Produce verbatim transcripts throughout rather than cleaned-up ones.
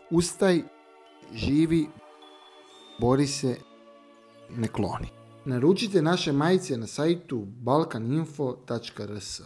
Ustaj, živi, bori se, ne kloni. Naručite naše majice na sajtu balkaninfo tačka r s.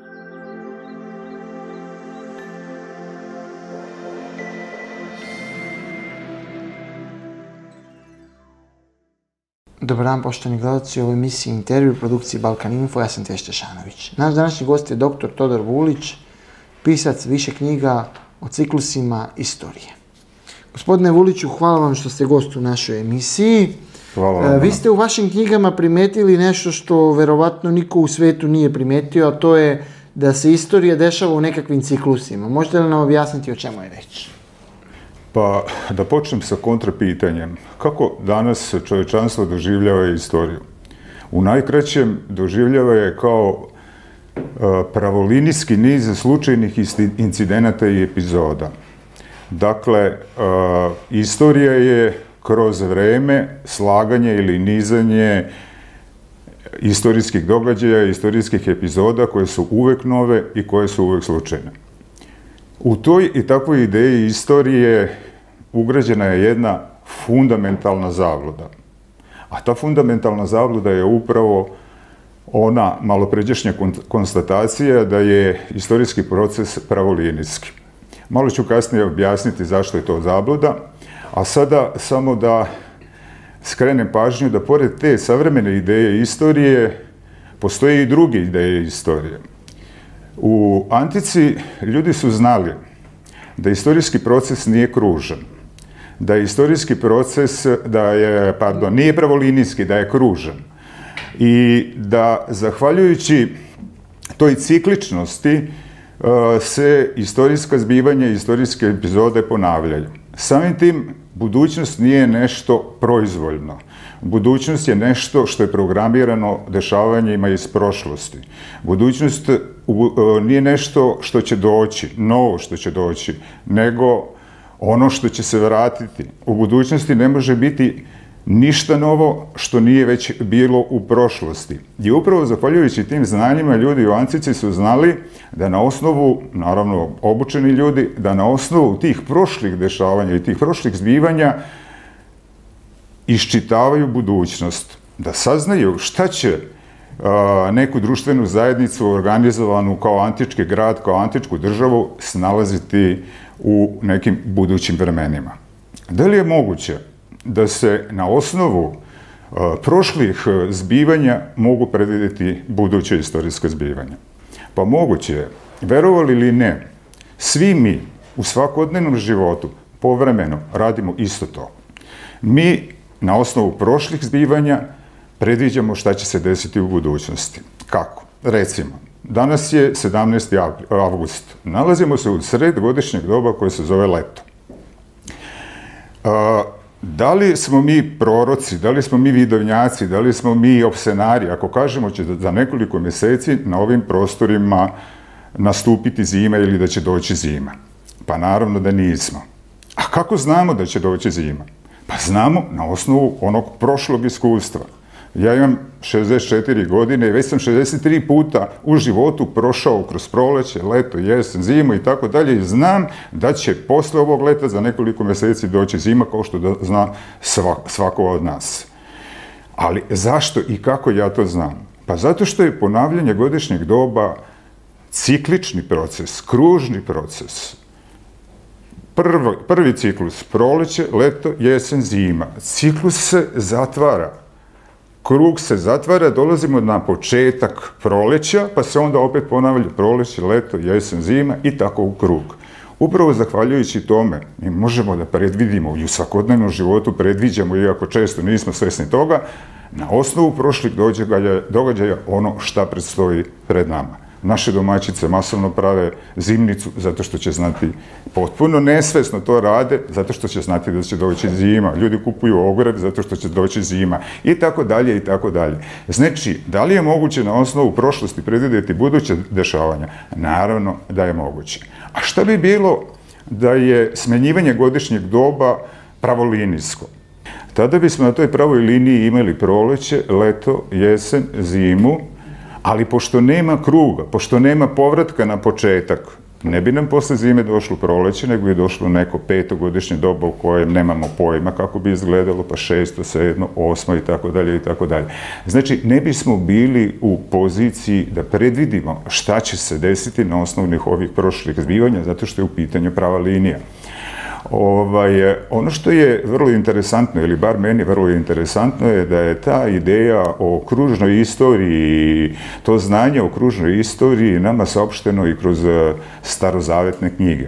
Dobar dan, poštovani gledalci, u ovoj emisiji Intervju u produkciji Balkaninfo, ja sam Tešta Šanović. Naš današnji gost je doktor Todor Vulić, pisac više knjiga o ciklusima istorije. Gospodine Vuliću, hvala vam što ste gost u našoj emisiji. Hvala vam. Vi ste u vašim knjigama primetili nešto što verovatno niko u svetu nije primetio, a to je da se istorija dešava u nekakvim ciklusima. Možete li nam objasniti o čemu je reč? Pa da počnem sa kontrapitanjem. Kako danas čovječanstvo doživljava istoriju? U najkraćem doživljava je kao pravolinijski niz slučajnih incidenata i epizoda. Dakle, istorija je kroz vreme slaganje ili nizanje istorijskih događaja, istorijskih epizoda koje su uvek nove i koje su uvek slučajne. U toj i takvoj ideji istorije ugrađena je jedna fundamentalna zabluda. A ta fundamentalna zabluda je upravo ona malopređašnja konstatacija da je istorijski proces pravolinijski. Malo ću kasnije objasniti zašto je to zabluda, a sada samo da skrenem pažnju da pored te savremene ideje istorije postoje i druge ideje istorije. U antici ljudi su znali da istorijski proces nije kružan, da je istorijski proces, da je, pardon, nije pravolinijski, da je kružan i da, zahvaljujući toj cikličnosti, se istorijska zbivanja i istorijske epizode ponavljaju. Samim tim, budućnost nije nešto proizvoljno. Budućnost je nešto što je programirano dešavanjima iz prošlosti. Budućnost nije nešto što će doći, novo što će doći, nego ono što će se vratiti. U budućnosti ne može biti ništa novo što nije već bilo u prošlosti. I upravo zahvaljujući tim znanjima, ljudi u antici su znali da na osnovu, naravno obučeni ljudi, da na osnovu tih prošlih dešavanja i tih prošlih zbivanja iščitavaju budućnost, da saznaju šta će a, neku društvenu zajednicu organizovanu kao antički grad, kao antičku državu snalaziti u nekim budućim vremenima. Da li je moguće da se na osnovu a, prošlih zbivanja mogu predvidjeti buduće istorijske zbivanja? Pa moguće je. Verovali ili ne, svi mi u svakodnevnom životu povremeno radimo isto to. Mi na osnovu prošlih zbivanja predviđamo šta će se desiti u budućnosti. Kako? Recimo, danas je sedamnaesti avgust. Nalazimo se u sred godišnjeg doba koje se zove leto. A, da li smo mi proroci, da li smo mi vidovnjaci, da li smo mi opsenari, ako kažemo će za nekoliko mjeseci na ovim prostorima nastupiti zima ili da će doći zima? Pa naravno da nismo. A kako znamo da će doći zima? Pa znamo na osnovu onog prošlog iskustva. Ja imam šezdeset četiri godine i već sam šezdeset tri puta u životu prošao kroz proleće, leto, jesen, zimu i tako dalje i znam da će posle ovog leta za nekoliko mjeseci doći zima kao što da zna svako od nas. Ali zašto i kako ja to znam? Pa zato što je ponavljanje godišnjeg doba ciklični proces, kružni proces. Prvi, prvi ciklus, proleće, leto, jesen, zima. Ciklus se zatvara. Krug se zatvara, dolazimo na početak proleća, pa se onda opet ponavlja proleće, leto, jesen, zima i tako u krug. Upravo zahvaljujući tome mi možemo da predvidimo i u svakodnevnom životu predviđamo, iako često nismo svesni toga, na osnovu prošlih događaja, događaja ono šta predstoji pred nama. Naše domaćice masovno prave zimnicu zato što će znati, potpuno nesvesno to rade, zato što će znati da će doći zima. Ljudi kupuju ograd zato što će doći zima i tako dalje i tako dalje. Znači, da li je moguće na osnovu prošlosti predvidjeti buduće dešavanja? Naravno da je moguće. A šta bi bilo da je smenjivanje godišnjeg doba pravolinijsko? Tada bismo na toj pravoj liniji imali proleće, leto, jesen, zimu, ali pošto nema kruga, pošto nema povratka na početak, ne bi nam posle zime došlo proleće, nego bi došlo neko petogodišnje doba u kojem nemamo pojma kako bi izgledalo, pa šesto, sedmo, osmo i tako dalje i tako dalje. Znači, ne bismo bili u poziciji da predvidimo šta će se desiti na osnovnih ovih prošlih zbivanja, zato što je u pitanju prava linija. Ovaj, ono što je vrlo interesantno, ili bar meni vrlo interesantno, je da je ta ideja o kružnoj istoriji, to znanje o kružnoj istoriji nama saopšteno i kroz starozavetne knjige.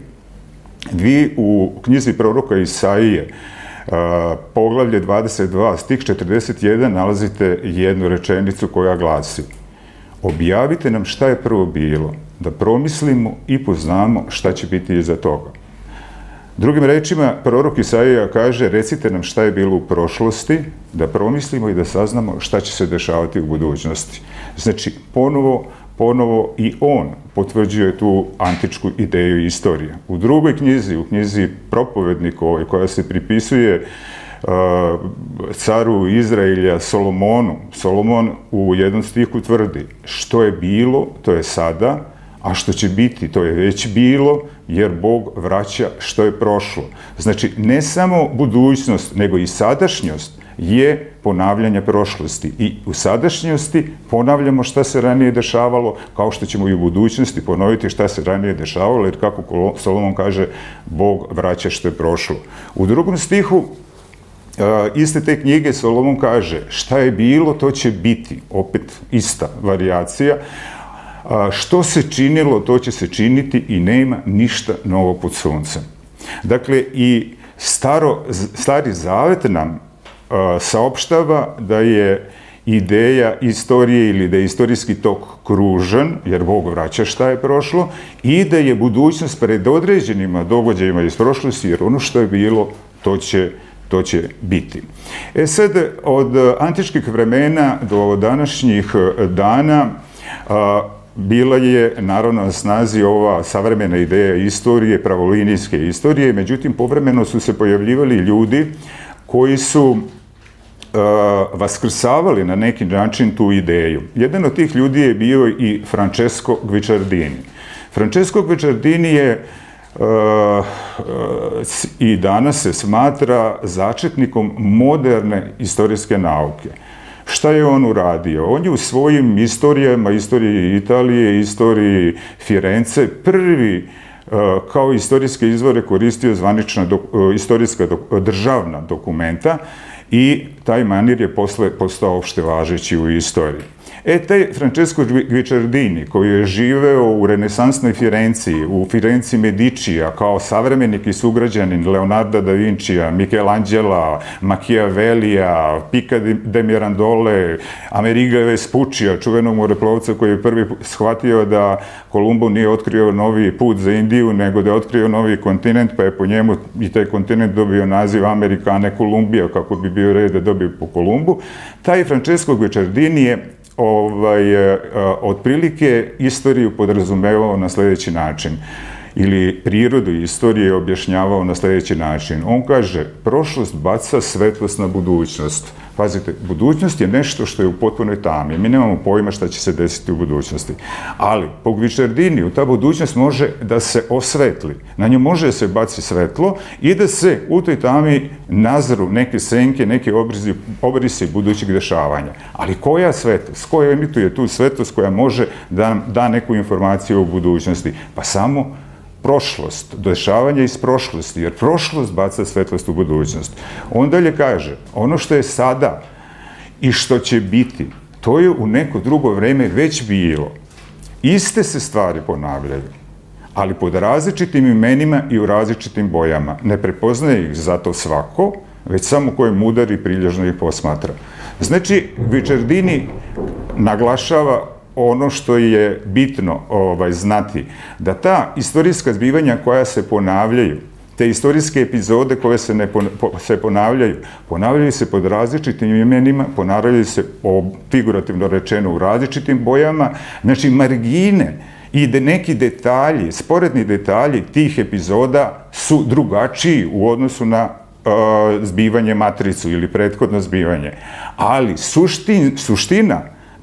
Vi u knjizi proroka Isaije, poglavlje dvadeset dva, stih četrdeset jedan, nalazite jednu rečenicu koja glasi: objavite nam šta je prvo bilo, da promislimo i poznamo šta će biti iza toga. Drugim rečima, prorok Isaija kaže: recite nam šta je bilo u prošlosti, da promislimo i da saznamo šta će se dešavati u budućnosti. Znači, ponovo, ponovo i on potvrđuje tu antičku ideju istorije. U drugoj knjizi, u knjizi Propovednikovoj, koja se pripisuje uh, caru Izraelja Solomonu, Solomon u jednom stihu tvrdi: što je bilo, to je sada, a što će biti, to je već bilo, jer Bog vraća što je prošlo. Znači, ne samo budućnost, nego i sadašnjost je ponavljanje prošlosti. I u sadašnjosti ponavljamo šta se ranije dešavalo, kao što ćemo i u budućnosti ponoviti šta se ranije dešavalo, jer kako Solomon kaže, Bog vraća što je prošlo. U drugom stihu iste te knjige Solomon kaže: šta je bilo, to će biti. Opet ista varijacija. Što se činilo, to će se činiti i nema ništa novo pod suncem. Dakle, i staro, stari zavet nam a, saopštava da je ideja istorije ili da je istorijski tok kružan, jer Bog vraća šta je prošlo, i da je budućnost pred određenima događajima iz prošlosti, jer ono što je bilo, to će, to će biti. E sad, od antičkih vremena do današnjih dana, a, bila je, naravno, na snazi ova savremena ideja istorije, pravolinijske istorije, međutim, povremeno su se pojavljivali ljudi koji su uh, vaskrsavali na neki način tu ideju. Jedan od tih ljudi je bio i Francesco Guicciardini. Francesco Guicciardini je uh, uh, i danas se smatra začetnikom moderne istorijske nauke. Šta je on uradio? On je u svojim istorijama, istoriji Italije, istoriji Firence, prvi kao istorijske izvore koristio zvanična istorijska državna dokumenta i taj manir je posle postao opšte važeći u istoriji. E, taj Francesco Guicciardini, koji je živeo u renesansnoj Firenciji, u Firenci Medicija, kao savremenik i sugrađanin Leonarda da Vincija, Michelangela, Machiavellija, Pica de Mirandole, Amerigo Vespuccija, čuvenog moreplovca koji je prvi shvatio da Kolumbo nije otkrio novi put za Indiju, nego da je otkrio novi kontinent, pa je po njemu i taj kontinent dobio naziv Amerika, a ne Kolumbija, kako bi bio red da dobio po Kolumbu. Taj Francesco Guicciardini je Ovaj, otprilike istoriju podrazumevao na sljedeći način, ili prirodu istorije objašnjavao na sljedeći način. On kaže: prošlost baca svetlost na budućnost. Pazite, budućnost je nešto što je u potpunoj tami. Mi nemamo pojma šta će se desiti u budućnosti. Ali, po Guicciardiniju, ta budućnost može da se osvetli. Na nju može da se baci svetlo i da se u toj tami nazru neke senke, neke obrisi, obrisi budućeg dešavanja. Ali koja svetlost? Koja emituje tu svetlost koja može da da neku informaciju o budućnosti? Pa samo prošlost, dešavanje iz prošlosti, jer prošlost baca svetlost u budućnost. On dalje kaže: ono što je sada i što će biti, to je u neko drugo vreme već bilo. Iste se stvari ponavljaju, ali pod različitim imenima i u različitim bojama. Ne prepoznaje ih zato svako, već samo ko je mudar i prilježno ih posmatra. Znači, Guicciardini naglašava ono što je bitno ovaj, znati, da ta istorijska zbivanja koja se ponavljaju, te istorijske epizode koje se, ne se ponavljaju, ponavljaju se pod različitim imenima, ponavljaju se, figurativno rečeno, u različitim bojama. Znači, margine i de neki detalji, sporedni detalji tih epizoda su drugačiji u odnosu na uh, zbivanje matricu ili prethodno zbivanje. Ali suštin, suština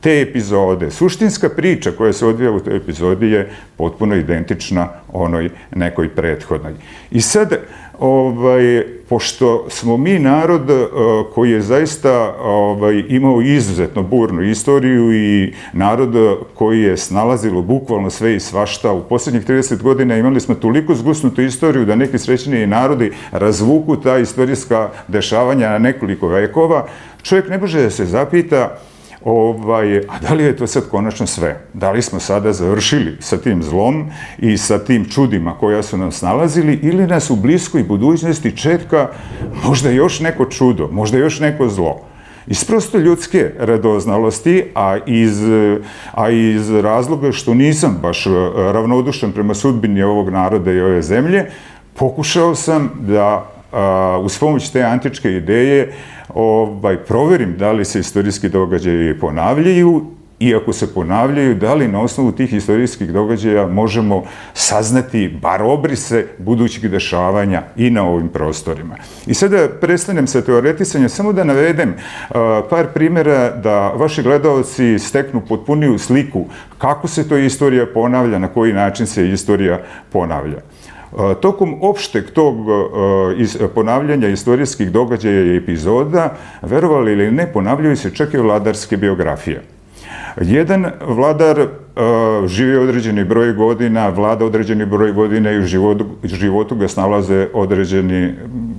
te epizode. Suštinska priča koja se odvija u toj epizodi je potpuno identična onoj nekoj prethodnoj. I sad, ovaj, pošto smo mi narod koji je zaista ovaj, imao izuzetno burnu istoriju i narod koji je snalazilo bukvalno sve i svašta, u posljednjih trideset godina imali smo toliko zgusnutu istoriju da neki srećniji narodi razvuku ta istorijska dešavanja na nekoliko vekova, čovjek ne može da se zapita Ovaj, a da li je to sad konačno sve? Da li smo sada završili sa tim zlom i sa tim čudima koja su nam snalazili ili nas u bliskoj budućnosti čeka možda još neko čudo, možda još neko zlo? Iz prosto ljudske radoznalosti, a iz, a iz razloga što nisam baš ravnodušan prema sudbini ovog naroda i ove zemlje, pokušao sam da a, uz pomoć te antičke ideje ovaj, proverim da li se istorijski događaji ponavljaju i ako se ponavljaju, da li na osnovu tih istorijskih događaja možemo saznati bar obrise budućih dešavanja i na ovim prostorima. I sada prestanem sa teoretisanjem, samo da navedem uh, par primjera da vaši gledalci steknu potpuniju sliku kako se to istorija ponavlja, na koji način se istorija ponavlja. Tokom opšteg tog ponavljanja istorijskih događaja i epizoda, verovali ili ne, ponavljaju se čak i vladarske biografije. Jedan vladar živi određeni broj godina, vlada određeni broj godina i u životu, životu ga snalaze, određeni,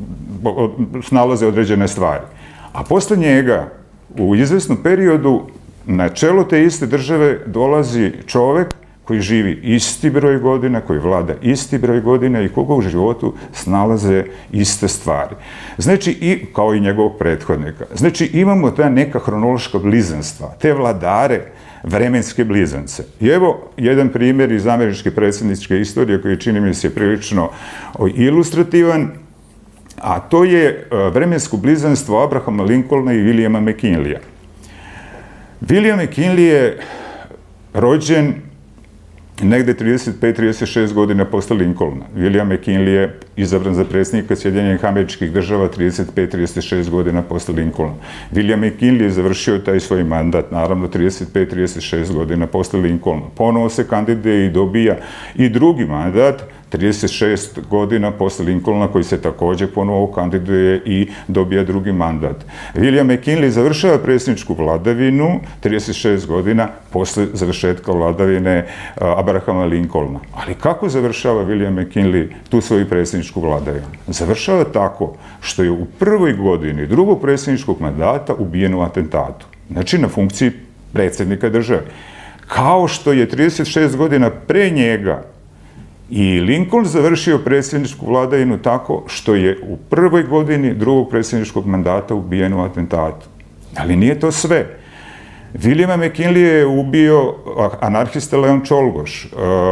snalaze određene stvari. A posle njega, u izvesnom periodu, na čelo te iste države dolazi čovek koji živi isti broj godina, koji vlada isti broj godina i koga u životu snalaze iste stvari. Znači, i kao i njegovog prethodnika. Znači, imamo ta neka hronološka blizanstva, te vladare, vremenske blizance. I evo jedan primjer iz američke predsjedničke istorije koji čini mi se prilično ilustrativan, a to je vremensko blizanstvo Abrahama Lincolna i Williama McKinleya. William McKinley je rođen negde trideset pet trideset šest godina posle Lincolna. William McKinley je izabran za predsjednika Sjedinjenih Američkih Država trideset pet trideset šest godina posle Lincolna. William McKinley je završio taj svoj mandat, naravno, trideset pet trideset šest godina posle Lincolna. Ponovo se kandiduje i dobija i drugi mandat, trideset šest godina posle Lincolna, koji se takođe ponovo kandiduje i dobija drugi mandat. William McKinley završava predsjedničku vladavinu trideset šest godina posle završetka vladavine Abrahama Lincolna. Ali kako završava William McKinley tu svoju predsjedničku vladavinu? Završava tako što je u prvoj godini drugog predsjedničkog mandata ubijen u atentatu. Znači na funkciji predsjednika države. Kao što je trideset šest godina pre njega i Lincoln završio predsjedničku vladavinu tako što je u prvoj godini drugog predsjedničkog mandata ubijen u atentatu. Ali nije to sve. Williama McKinley je ubio anarhista Leon Čolgoš.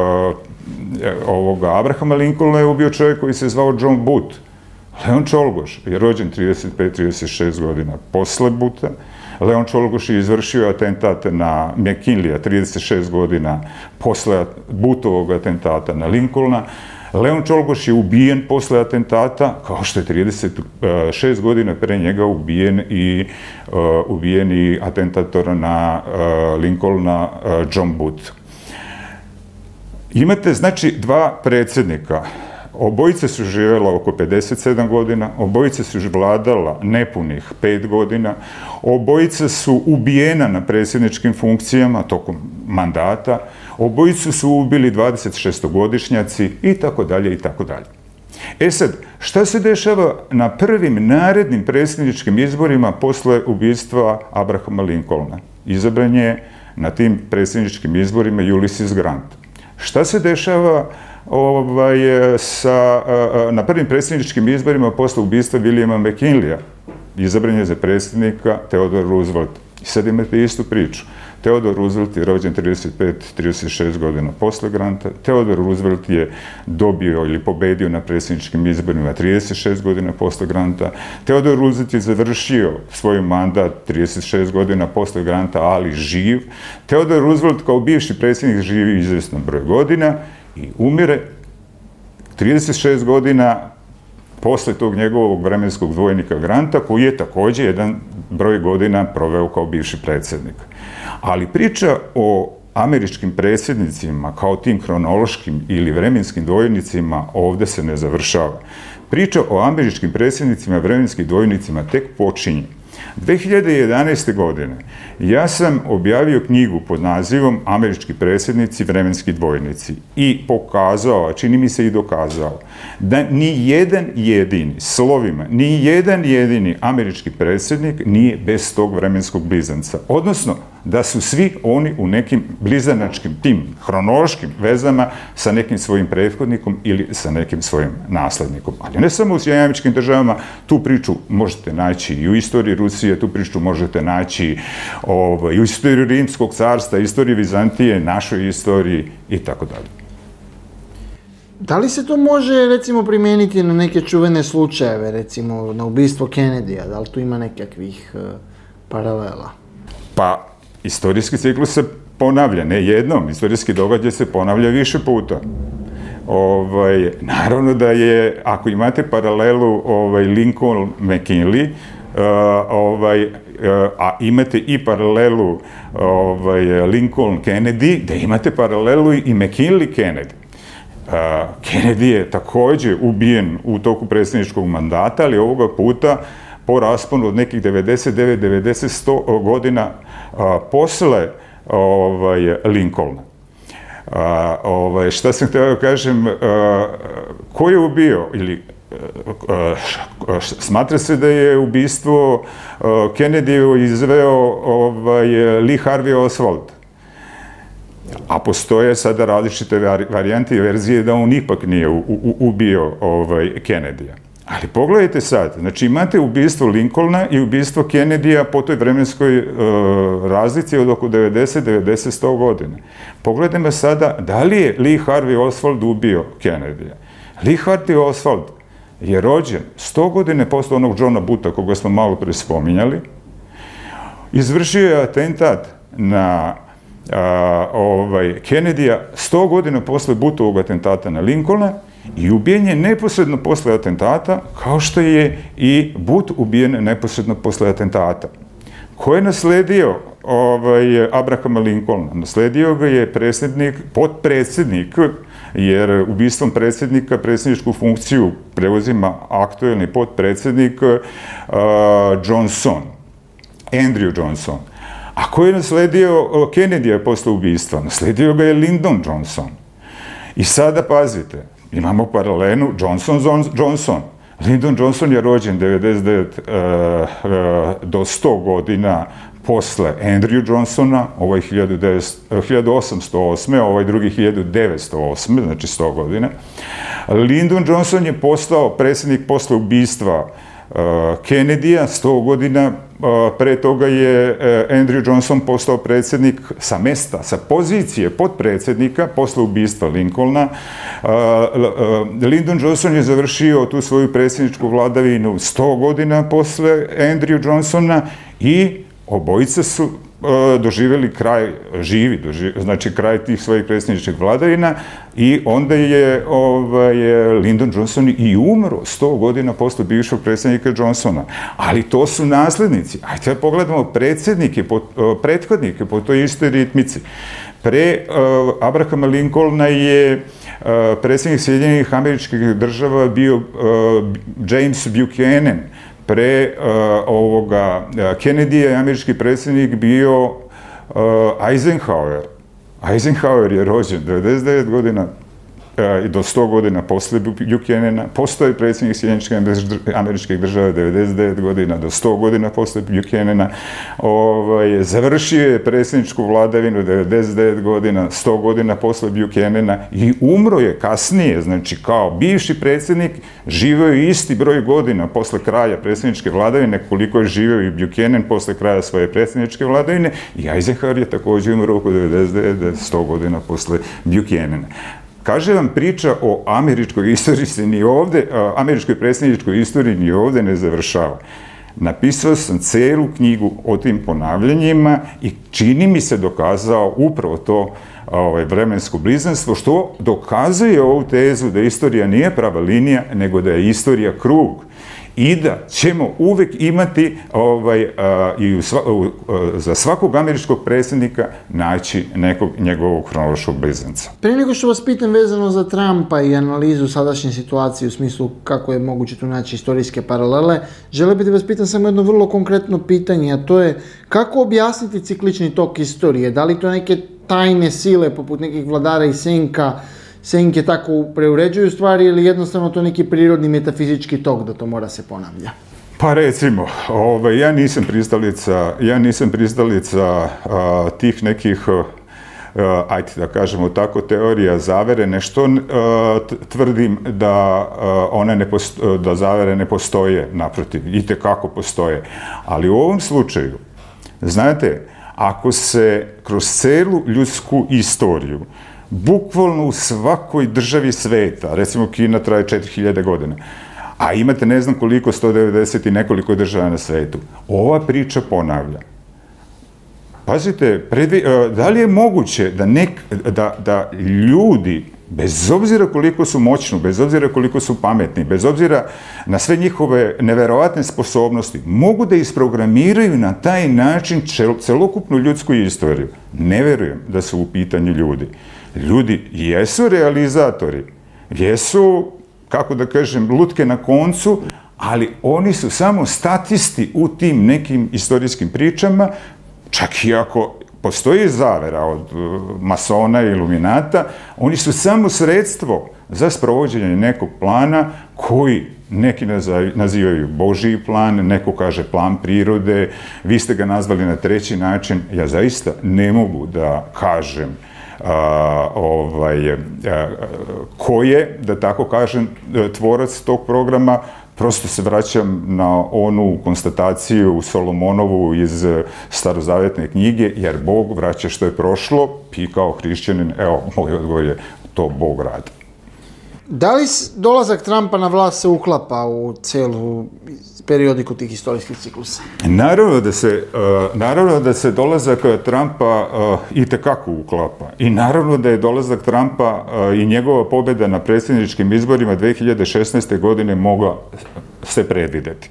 Ovoga Abrahama Lincolna je ubio čovjek koji se zvao John Booth. Leon Čolgoš je rođen trideset pet trideset šest godina posle Bootha. Leon Čolgoš je izvršio atentat na McKinleya trideset šest godina posle Boothovog atentata na Lincolna. Leon Čolgoš je ubijen posle atentata, kao što je trideset šest godina pre njega ubijen i, uh, ubijen i atentator na uh, Lincolna uh, John Booth. Imate, znači, dva predsjednika. Obojice su živjela oko pedeset sedam godina, obojice su vladala nepunih pet godina, obojice su ubijena na predsjedničkim funkcijama tokom mandata, obojicu su ubili dvadesetšestogodišnjaci i tako dalje i tako dalje. E sad, šta se dešava na prvim narednim predsjedničkim izborima posle ubistva Abrahama Lincolna? Izabran je na tim predsjedničkim izborima Ulysses Grant. Šta se dešava Ovaj, sa, na prvim predsjedničkim izborima posle ubistva Williama McKinleya? Izabran je za predsjednika Theodore Roosevelt. I sad imate istu priču. Theodore Roosevelt je rođen trideset pet trideset šest godina posle Granta. Theodore Roosevelt je dobio ili pobedio na predsjedničkim izborima trideset šest godina posle Granta. Theodore Roosevelt je završio svoj mandat trideset šest godina posle Granta, ali živ. Theodore Roosevelt kao bivši predsjednik živi izvestan broj godina i umire trideset šest godina posle tog njegovog vremenskog dvojnika Granta, koji je takođe jedan broj godina proveo kao bivši predsjednik. Ali priča o američkim predsjednicima kao tim hronološkim ili vremenskim dvojnicima ovde se ne završava. Priča o američkim predsjednicima i vremenskim dvojnicima tek počinje. dve hiljade jedanaeste. godine ja sam objavio knjigu pod nazivom Američki predsjednici, vremenski dvojnici i pokazao, a čini mi se i dokazao, da ni jedan jedini, slovima, ni jedan jedini američki predsjednik nije bez tog vremenskog blizanca. Odnosno, da su svi oni u nekim blizanačkim, tim hronološkim vezama sa nekim svojim prethodnikom ili sa nekim svojim naslednikom. Ali ne samo u Sjedinjenim Američkim Državama, tu priču možete naći i u istoriji Rusije, tu priču možete naći ovaj, i u istoriji Rimskog carstva, istoriji Vizantije, našoj istoriji i tako dalje. Da li se to može, recimo, primijeniti na neke čuvene slučajeve, recimo na ubistvo Kennedyja? Da li tu ima nekakvih uh, paralela? Pa, istorijski ciklus se ponavlja, ne jednom, istorijski događaj se ponavlja više puta. Ovaj, naravno da je, ako imate paralelu ovaj, Lincoln-McKinley, uh, ovaj, uh, a imate i paralelu ovaj, Lincoln-Kennedy, da imate paralelu i McKinley-Kennedy. Uh, Kennedy je takođe ubijen u toku predsjedničkog mandata, ali ovoga puta po rasponu od nekih devedeset devet do devedeset sto godina a, posle ovaj, Lincolna. A, ovaj, šta sam htio da kažem, a, ko je ubio, ili a, a, smatra se da je ubistvo Kennedyjevo izveo ovaj, Lee Harvey Oswald. A postoje sada različite varijante i verzije da on ipak nije u, u, ubio ovaj, Kennedyja. Ali pogledajte sad, znači imate ubistvo Lincolna i ubistvo Kennedyja po toj vremenskoj uh, razlici od oko devedeset do devedeset sto godina. Pogledajmo sada, da li je Lee Harvey Oswald ubio Kennedyja? Lee Harvey Oswald je rođen sto godine posle onog Johna Bootha, koga smo malo pre spominjali. Izvršio je atentat na uh, ovaj, Kennedyja sto godina posle Boothovog atentata na Lincolna, i ubijen je neposredno posle atentata, kao što je i Booth ubijen neposredno posle atentata. Ko je nasledio ovaj, Abrahama Lincolna? Nasledio ga je predsjednik, potpredsjednik, jer ubistvom predsjednika predsjedničku funkciju preuzima aktuelni potpredsjednik uh, Johnson, Andrew Johnson. A ko je nasledio Kennedyja posle ubistva? Nasledio ga je Lyndon Johnson. I sada pazite, imamo paralelu Johnson-Johnson. Lyndon Johnson je rođen devedeset devet do sto godina posle Andrew Johnsona, ovaj hiljadu osamsto osme, ovaj drugi hiljadu devetsto osme, znači sto godina. Lyndon Johnson je postao predsjednik posle ubistva Kennedyja, sto godina pre toga je Andrew Johnson postao predsjednik sa mesta, sa pozicije potpredsjednika posle ubistva Lincolna. Lyndon Johnson je završio tu svoju predsjedničku vladavinu sto godina posle Andrew Johnsona i obojica su doživjeli kraj, živi, znači kraj tih svojih predsjedničkih vladavina i onda je ovaj, Lyndon Johnson i umro sto godina posle bivšeg predsjednika Johnsona. Ali to su naslednici. Ajde da pogledamo predsjednike, prethodnike po toj istoj ritmici. Pre uh, Abrahama Lincolna je uh, predsjednik Sjedinjenih Američkih Država bio uh, James Buchanan. Pre uh, ovoga uh, Kennedyja je američki predsjednik bio uh, Eisenhower. Eisenhower je rođen devedeset devet godina i do sto godina posle Buchanana, postoji predsjednik Sjedinjenih Američkih Država devedeset devet godina do sto godina posle Buchanana, ovaj, završio je predsjedničku vladavinu devedeset devet godina, sto godina posle Buchanana i umro je kasnije, znači kao bivši predsjednik, živeo je isti broj godina posle kraja predsjedničke vladavine koliko je živeo i Buchanan posle kraja svoje predsjedničke vladavine i Eisenhower je također umro oko devedeset devet do sto godina posle Buchanana. Kaže vam, priča o američkoj istoriji se ni ovde, američkoj predsjedničkoj istoriji ni ovde ne završava. Napisao sam celu knjigu o tim ponavljanjima i čini mi se dokazao upravo to ovaj, vremensko blizanstvo, što dokazuje ovu tezu da istorija nije prava linija, nego da je istorija krug. I da ćemo uvek imati ovaj, a, i u sva, u, a, za svakog američkog predsjednika naći nekog njegovog hronološkog blizanca. Prije nego što vas pitam vezano za Trumpa i analizu sadašnje situacije u smislu kako je moguće tu naći istorijske paralele, želio bih da vas pitam samo jedno vrlo konkretno pitanje, a to je kako objasniti ciklični tok istorije? Da li to neke tajne sile poput nekih vladara i senka senke tako preuređuju stvari ili jednostavno to neki prirodni metafizički tok da to mora se ponavlja? Pa recimo, ovaj, ja nisam pristalica, ja nisam pristalica a, tih nekih, a, ajde da kažemo tako, teorija zavere, nešto a, tvrdim da, a, one ne posto, da zavere ne postoje, naprotiv, itekako postoje. Ali u ovom slučaju, znate, ako se kroz celu ljudsku istoriju bukvalno u svakoj državi sveta, recimo Kina traje četiri hiljade godina, a imate ne znam koliko, sto devedeset i nekoliko država na svetu, ova priča ponavlja. Pazite, predvi, da li je moguće da, nek, da, da ljudi, bez obzira koliko su moćni, bez obzira koliko su pametni, bez obzira na sve njihove neverovatne sposobnosti, mogu da isprogramiraju na taj način celokupnu ljudsku istoriju? Ne verujem da su u pitanju ljudi. Ljudi jesu realizatori, jesu, kako da kažem, lutke na koncu, ali oni su samo statisti u tim nekim istorijskim pričama, čak i ako postoji zavera od masona i iluminata, oni su samo sredstvo za sprovođenje nekog plana koji neki nazivaju Božji plan, neko kaže plan prirode, vi ste ga nazvali na treći način, ja zaista ne mogu da kažem A, ovaj, a, ko je, da tako kažem, tvorac tog programa. Prosto se vraćam na onu konstataciju Solomonovu iz starozavjetne knjige, jer Bog vraća što je prošlo, i kao hrišćanin, evo, moj odgovor je, to Bog radi. Da li dolazak Trumpa na vlast se uklapa u celu periodiku tih istorijskih ciklusa? Naravno da se, uh, naravno da se dolazak Trumpa uh, itekako uklapa. I naravno da je dolazak Trumpa uh, i njegova pobjeda na predsjedničkim izborima dve hiljade šesnaeste. godine mogla se predvideti.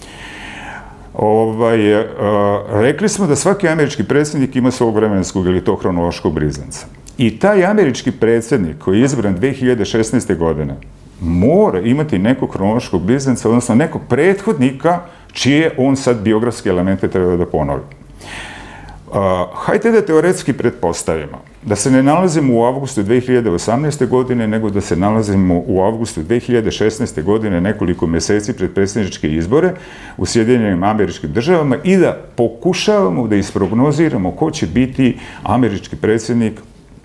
Ovaj, uh, rekli smo da svaki američki predsjednik ima svog vremenskog ili to hronološkog blizanca. I taj američki predsjednik koji je izabran dve hiljade šesnaeste. godine mora imati nekog hronološkog blizanca, odnosno nekog prethodnika čije on sad biografske elemente treba da ponovi. Uh, hajde da teoretski pretpostavimo da se ne nalazimo u avgustu dve hiljade osamnaeste. godine, nego da se nalazimo u avgustu dve hiljade šesnaeste. godine, nekoliko mjeseci pred predsjedničke izbore u Sjedinjenim Američkim Državama i da pokušavamo da isprognoziramo ko će biti američki predsjednik,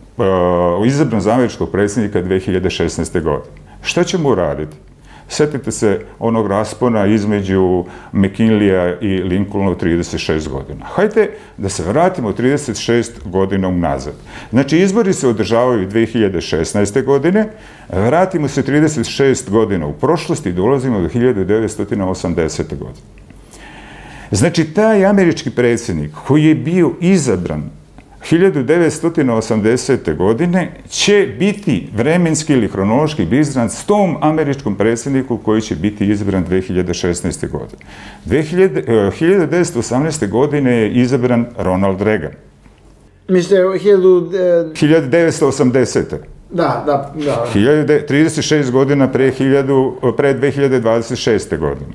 uh, izabran za američkog predsjednika dve hiljade šesnaeste. godine. Šta ćemo uraditi? Sjetite se onog raspona između McKinleya i Lincolna u trideset šest godina. Hajde da se vratimo trideset šest godina unazad. Znači, izbori se održavaju dve hiljade šesnaeste. godine, vratimo se trideset šest godina u prošlosti i dolazimo do hiljadu devetsto osamdesete. godine. Znači, taj američki predsjednik koji je bio izabran hiljadu devetsto osamdesete. godine će biti vremenski ili hronološki blizanac tom američkom predsjedniku koji će biti izabran dve hiljade šesnaeste. godine. hiljadu devetsto osamnaeste. godine je izabran Ronald Reagan. Mislite, hiljadu devetsto osamdesete. Da, da, da. trideset šest godina pre, pre dve hiljade dvadeset šeste. godine.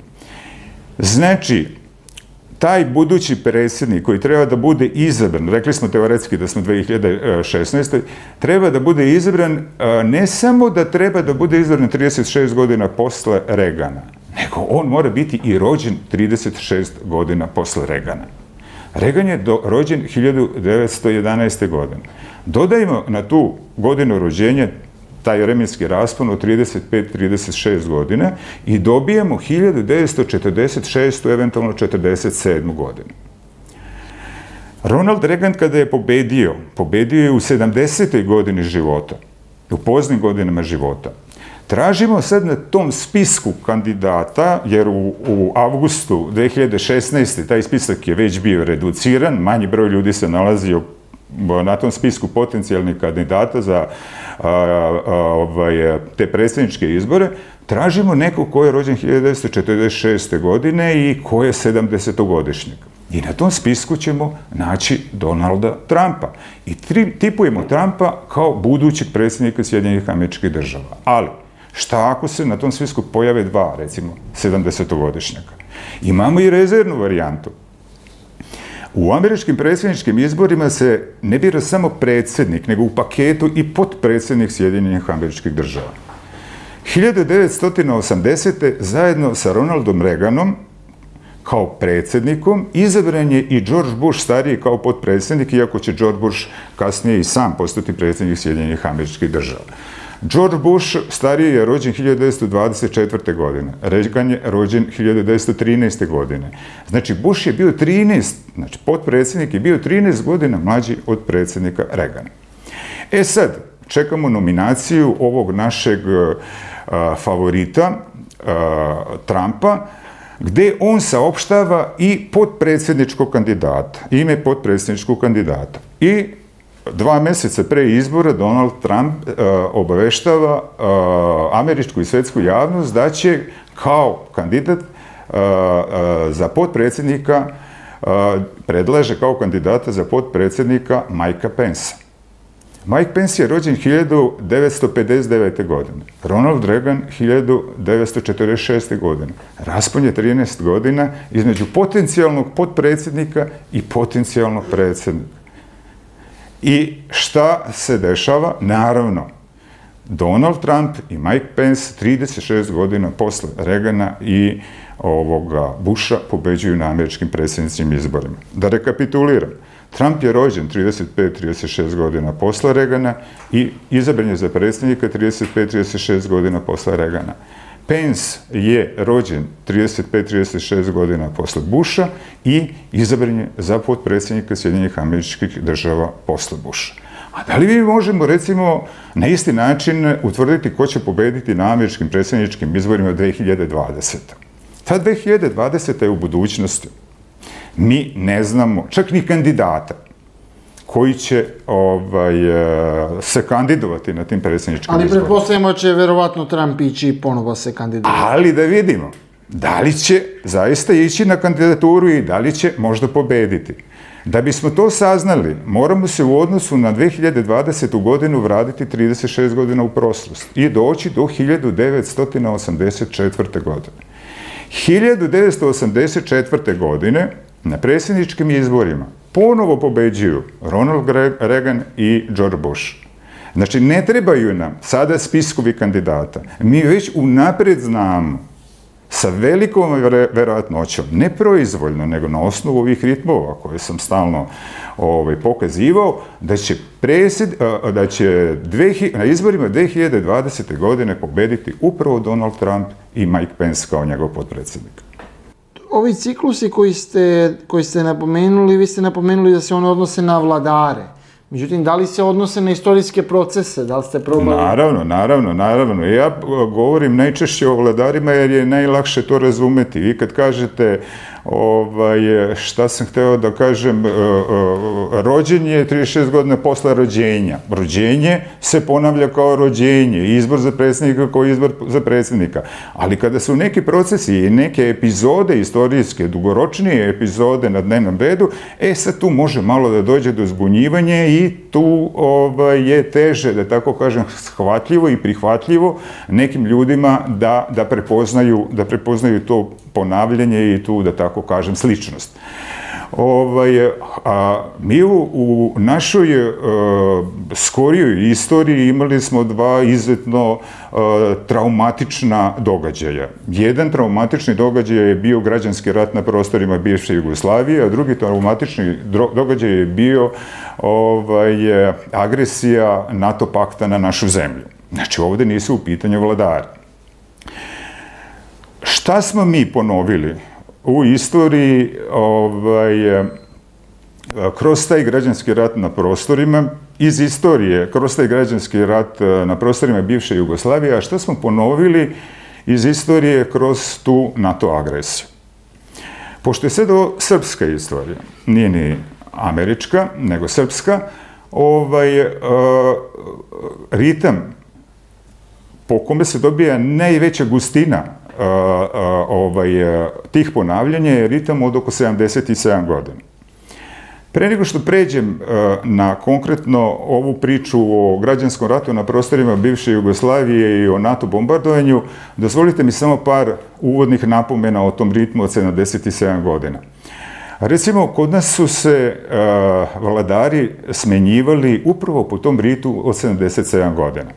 Znači, taj budući predsjednik koji treba da bude izabran, rekli smo teoretski da smo dve hiljade šesnaeste. treba da bude izabran, ne samo da treba da bude izabran trideset šest godina posle Reagana, nego on mora biti i rođen trideset šest godina posle Reagana. Reagan je do, rođen hiljadu devetsto jedanaeste. godine. Dodajmo na tu godinu rođenja taj vremenski raspon od trideset pet do trideset šest godina i dobijemo hiljadu devetsto četrdeset šestu. eventualno četrdeset sedmu. godinu. Ronald Reagan kada je pobedio, pobedio je u sedamdesetoj. godini života, u poznim godinama života. Tražimo sad na tom spisku kandidata, jer u, u avgustu dve hiljade šesnaeste. taj spisak je već bio reduciran, manji broj ljudi se nalazio na tom spisku potencijalnih kandidata za a, a, ovaj, te predsjedničke izbore, tražimo nekog ko je rođen hiljadu devetsto četrdeset šeste. godine i ko je sedamdesetogodišnjak. I na tom spisku ćemo naći Donalda Trumpa. I tri, tipujemo Trumpa kao budućeg predsjednika Sjedinjenih Američkih Država. Ali, šta ako se na tom spisku pojave dva, recimo, sedamdesetogodišnjaka? Imamo i rezervnu varijantu. U američkim predsjedničkim izborima se ne bira samo predsjednik, nego u paketu i potpredsjednik Sjedinjenih Američkih Država. hiljadu devetsto osamdesete. zajedno sa Ronaldom Reaganom kao predsjednikom izabran je i George Bush stariji kao potpredsjednik, iako će George Bush kasnije i sam postati predsjednik Sjedinjenih Američkih Država. George Bush stariji je rođen hiljadu devetsto dvadeset četvrte. godine. Reagan je rođen hiljadu devetsto trinaeste. godine. Znači, Bush je bio trinaest, znači potpredsjednik je bio trinaest godina mlađi od predsjednika Reagana. E sad, čekamo nominaciju ovog našeg uh, favorita, uh, Trumpa, gde on saopštava i potpredsjedničkog kandidata, ime potpredsjedničkog kandidata. I dva mjeseca pre izbora Donald Trump uh, obaveštava uh, američku i svjetsku javnost da će kao kandidat uh, uh, za potpredsjednika uh, predlaže kao kandidata za potpredsjednika Mikea Pensa. Mike Pence je rođen hiljadu devetsto pedeset devete. godine. Ronald Reagan hiljadu devetsto četrdeset šeste. godine. Raspon je trinaest godina između potencijalnog potpredsjednika i potencijalnog predsjednika. I šta se dešava? Naravno, Donald Trump i Mike Pence trideset šest godina posle Reagana i ovoga Busha pobeđuju na američkim predsjedničkim izborima. Da rekapituliram, Trump je rođen trideset pet trideset šest godina posle Reagana i izabran je za predsjednika trideset pet trideset šest godina posle Reagana. Pence je rođen trideset pet trideset šest godina posle Busha i izabran je za potpredsjednika Sjedinjenih Američkih Država posle Busha. A da li mi možemo, recimo, na isti način utvrditi ko će pobediti na američkim predsjedničkim izborima dve hiljade dvadesete. Ta dve hiljade dvadeseta je u budućnosti. Mi ne znamo, čak ni kandidata koji će ovaj, se kandidovati na tim predsjedničkim izborima. Ali pretpostavljamo će verovatno Trump ići ponovo se kandidovati. Ali da vidimo, da li će zaista ići na kandidaturu i da li će možda pobediti. Da bismo to saznali, moramo se u odnosu na dve hiljade dvadesetu. godinu vratiti trideset šest godina u prošlost i doći do hiljadu devetsto osamdeset četvrte. godine. hiljadu devetsto osamdeset četvrte. godine na predsjedničkim izborima ponovo pobeđuju Ronald Reagan i George Bush. Znači, ne trebaju nam sada spiskovi kandidata. Mi već unaprijed znamo sa velikom verovatnoćom, ne proizvoljno, nego na osnovu ovih ritmova koje sam stalno ovaj, pokazivao, da će, presjed, da će dve, na izborima dve hiljade dvadesete. godine pobediti upravo Donald Trump i Mike Pence kao njegov potpredsjednik. Ovi ciklusi koji ste, koji ste napomenuli, vi ste napomenuli da se one odnose na vladare. Međutim, da li se odnose na istorijske procese? Da li ste probali? Naravno, naravno, naravno. Ja govorim najčešće o vladarima jer je najlakše to razumeti. Vi kad kažete, ovaj, šta sam hteo da kažem, rođen je trideset šest godina posle rođenja. Rođenje se ponavlja kao rođenje, izbor za predsjednika kao izbor za predsjednika. Ali kada su neki procesi i neke epizode istorijske, dugoročnije epizode na dnevnom redu, e sad tu može malo da dođe do zbunjivanja i tu ovaj, je teže, da tako kažem, shvatljivo i prihvatljivo nekim ljudima da, da, prepoznaju, da prepoznaju to ponavljanje i tu, da tako kažem, sličnost. Ovaj, a, mi u, u našoj a, skorijoj istoriji imali smo dva izuzetno a, traumatična događaja. Jedan traumatični događaj je bio građanski rat na prostorima bivše Jugoslavije, a drugi traumatični događaj je bio ovaj, agresija NATO pakta na našu zemlju. Znači, ovdje nisu u pitanju vladari. Šta smo mi ponovili u istoriji ovaj, kroz taj građanski rat na prostorima, iz istorije, kroz taj građanski rat na prostorima bivše Jugoslavije, a šta smo ponovili iz istorije kroz tu NATO agresiju? Pošto je sve do srpska istorija, nije ni američka, nego srpska, ovaj, ritam po kome se dobija najveća gustina ovaj, tih ponavljanja je ritam od oko sedamdeset sedam godina. Pre nego što pređem na konkretno ovu priču o građanskom ratu na prostorima bivše Jugoslavije i o NATO bombardovanju, dozvolite mi samo par uvodnih napomena o tom ritmu od sedamdeset sedam godina. Recimo, kod nas su se vladari smenjivali upravo po tom ritu od sedamdeset sedam godina.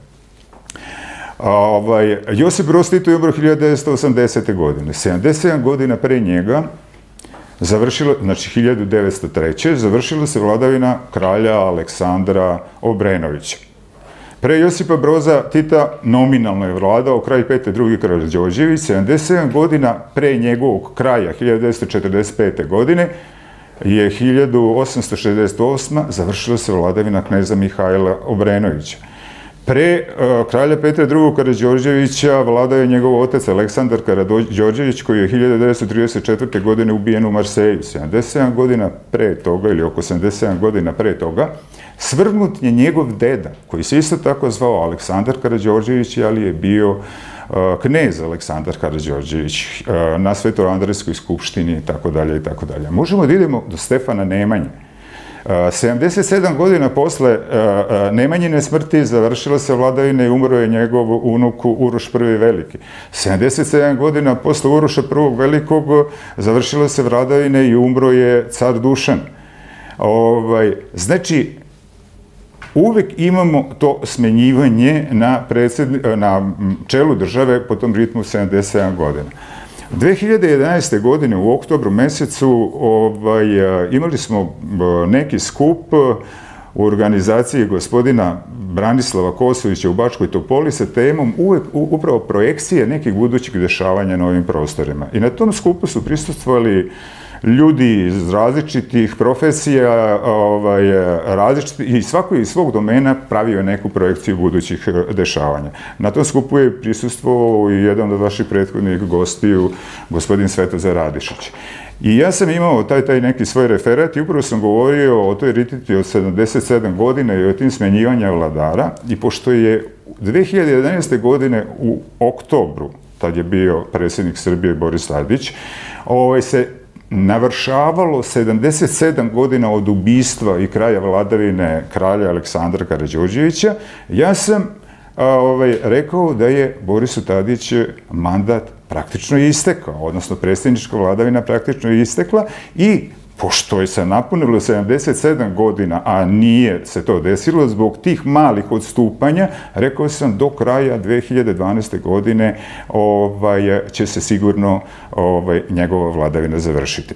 Ovaj, Josip Broz Tito je umro hiljadu devetsto osamdesete. godine. sedamdeset sedam godina pre njega, završilo, znači hiljadu devetsto treće. završila se vladavina kralja Aleksandra Obrenovića. Pre Josipa Broza Tita nominalno je vladao kralj Petar drugi Karađorđević. sedamdeset sedam godina pre njegovog kraja, hiljadu devetsto četrdeset pete. godine, je hiljadu osamsto šezdeset osme. završila se vladavina kneza Mihajla Obrenovića. Pre uh, kralja Petra drugog Karađorđevića vladao je njegov otac Aleksandar Karađorđević, koji je hiljadu devetsto trideset četvrte. godine ubijen u Marseju. sedamdeset sedam godina pre toga, ili oko sedamdeset sedam godina pre toga, svrgnut je njegov deda, koji se isto tako zvao Aleksandar Karađorđević, ali je bio uh, knez Aleksandar Karađorđević uh, na Svetoandrejskoj skupštini i tako dalje i tako dalje. Možemo da idemo do Stefana Nemanje. sedamdeset sedam godina posle Nemanjine smrti završila se vladavina i umro je njegov unuk Uroš prvi Veliki. sedamdeset sedam godina posle Uroša prvog Velikog završila se vladavina i umro je car Dušan. Ovaj, znači, uvek imamo to smenjivanje na, predsjedni, na čelu države po tom ritmu sedamdeset sedam godina. dve hiljade jedanaeste. godine u oktobru mesecu ovaj, imali smo neki skup u organizaciji gospodina Branislava Kosovića u Bačkoj Topoli sa temom uvek, upravo projekcije nekih budućih dešavanja na ovim prostorima. I na tom skupu su prisustvovali ljudi iz različitih profesija, ovaj, različiti, i svako iz svog domena pravio neku projekciju budućih dešavanja. Na tom skupu je prisustvovao i jedan od vaših prethodnih gostiju, gospodin Svetozar Radišić. I ja sam imao taj, taj neki svoj referat i upravo sam govorio o toj rititi od sedamdeset sedam godina i o tim smenjivanja vladara, i pošto je dve hiljade jedanaeste. godine u oktobru, tad je bio predsjednik Srbije Boris Tadić, ovaj, se navršavalo sedamdeset sedam godina od ubistva i kraja vladavine kralja Aleksandra Karađorđevića, ja sam a, ovaj, rekao da je Borisu Tadić mandat praktično istekao, odnosno predsjednička vladavina praktično istekla, i pošto je se napunilo sedamdeset sedam godina, a nije se to desilo, zbog tih malih odstupanja, rekao sam do kraja dve hiljade dvanaeste. godine ovaj, će se sigurno ovaj, njegova vladavina završiti.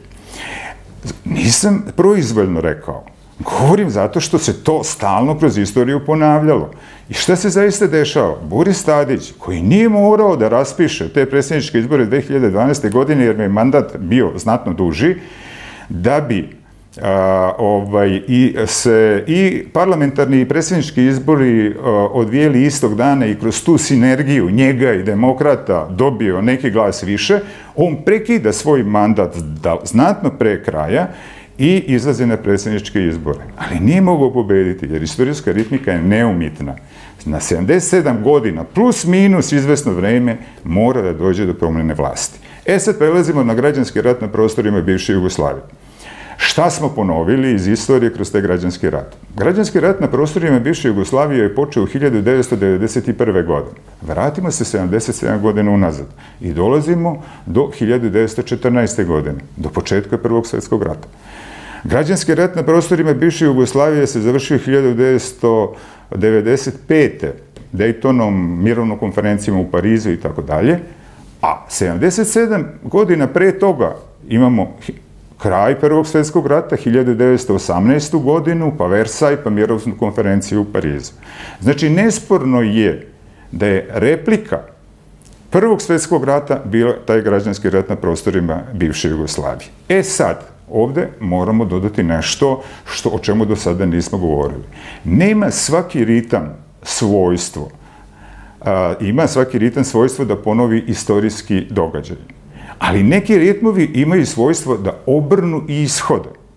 Nisam proizvoljno rekao. Govorim zato što se to stalno kroz istoriju ponavljalo. I šta se zaista dešava? Boris Tadić, koji nije morao da raspiše te predsjedničke izbore dve hiljade dvanaeste. godine, jer mi je mandat bio znatno duži, da bi a, ovaj, i, se i parlamentarni i predsjednički izbori a, odvijeli istog dana i kroz tu sinergiju njega i demokrata dobio neki glas više, on prekida svoj mandat da, znatno pre kraja i izlazi na predsjedničke izbore. Ali nije mogao pobediti, jer istorijska ritmika je neumitna. Na sedamdeset sedam godina, plus minus izvesno vreme, mora da dođe do promjene vlasti. E sad prelazimo na građanski rat na prostorima bivše Jugoslavije. Šta smo ponovili iz istorije kroz taj građanski rat? Građanski rat na prostorima bivše Jugoslavije je počeo u hiljadu devetsto devedeset prve. godine. Vratimo se sedamdeset sedam godina unazad i dolazimo do hiljadu devetsto četrnaeste. godine, do početka Prvog svjetskog rata. Građanski rat na prostorima bivše Jugoslavije se završio hiljadu devetsto devedeset pete. Dejtonom, mirovnom konferencijom u Parizu i tako dalje, a sedamdeset sedam godina pre toga imamo kraj Prvog svjetskog rata, hiljadu devetsto osamnaestu. godinu, pa Versaj, pa mirovnu konferenciju u Parizu. Znači, nesporno je da je replika Prvog svjetskog rata bila taj građanski rat na prostorima bivše Jugoslavije. E sad, ovde moramo dodati nešto što, o čemu do sada nismo govorili. Nema svaki ritam svojstvo, a, ima svaki ritam svojstvo da ponovi istorijski događaj. Ali neki ritmovi imaju svojstvo da obrnu ishode.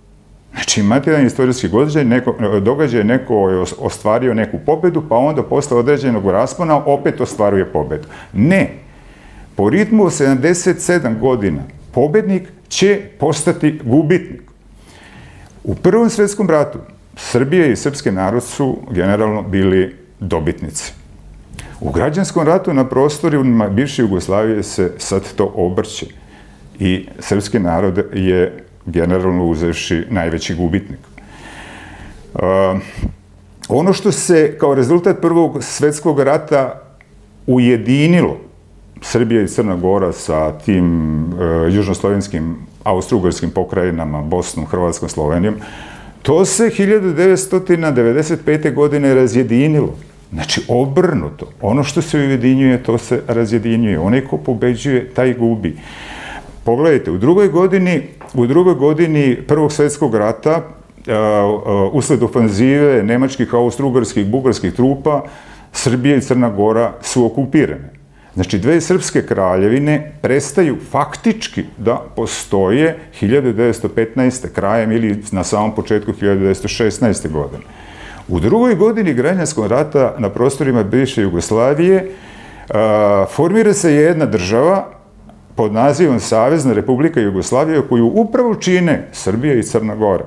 Znači, imate jedan istorijski događaj, neko, događaj, neko je ostvario neku pobedu, pa onda posle određenog raspona opet ostvaruje pobedu. Ne. Po ritmu od sedamdeset sedam godina pobednik će postati gubitnik. U Prvom svjetskom ratu Srbija i srpski narod su generalno bili dobitnici. U građanskom ratu na prostorima bivše Jugoslavije se sad to obrće i srpski narod je generalno uzevši najveći gubitnik. Uh, ono što se kao rezultat Prvog svjetskog rata ujedinilo Srbija i Crna Gora sa tim uh, južnoslovenskim, austro-ugarskim pokrajinama, Bosnom, Hrvatskom, Slovenijom, to se hiljadu devetsto devedeset pete. godine razjedinilo. Znači, obrnuto. Ono što se ujedinjuje, to se razjedinjuje. Onaj ko pobeđuje, taj gubi. Pogledajte, u drugoj godini, u drugoj godini Prvog svjetskog rata, uh, uh, usled ofanzive nemačkih, austro-ugarskih, bugarskih trupa, Srbija i Crna Gora su okupirane. Znači, dve srpske kraljevine prestaju faktički da postoje hiljadu devetsto petnaeste. krajem ili na samom početku hiljadu devetsto šesnaeste. godine. U drugoj godini građanskog rata na prostorima bivše Jugoslavije uh, formira se jedna država pod nazivom Savezna Republika Jugoslavija, koju upravo čine Srbija i Crna Gora.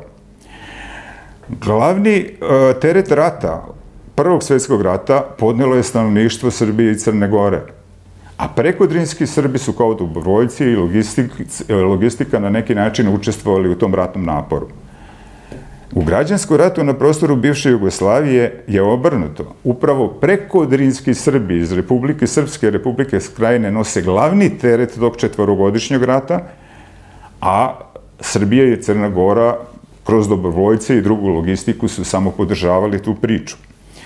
Glavni uh, teret rata, Prvog svjetskog rata, podnelo je stanovništvo Srbije i Crne Gore. A prekodrinski Srbi su kao dobrovoljci i logistika, logistika na neki način učestvovali u tom ratnom naporu. U građanskom ratu na prostoru bivše Jugoslavije je obrnuto. Upravo prekodrinski Srbi iz Republike Srpske i Republike Krajine nose glavni teret tog četvorogodišnjeg rata, a Srbija i Crna Gora kroz dobrovoljce i drugu logistiku su samo podržavali tu priču.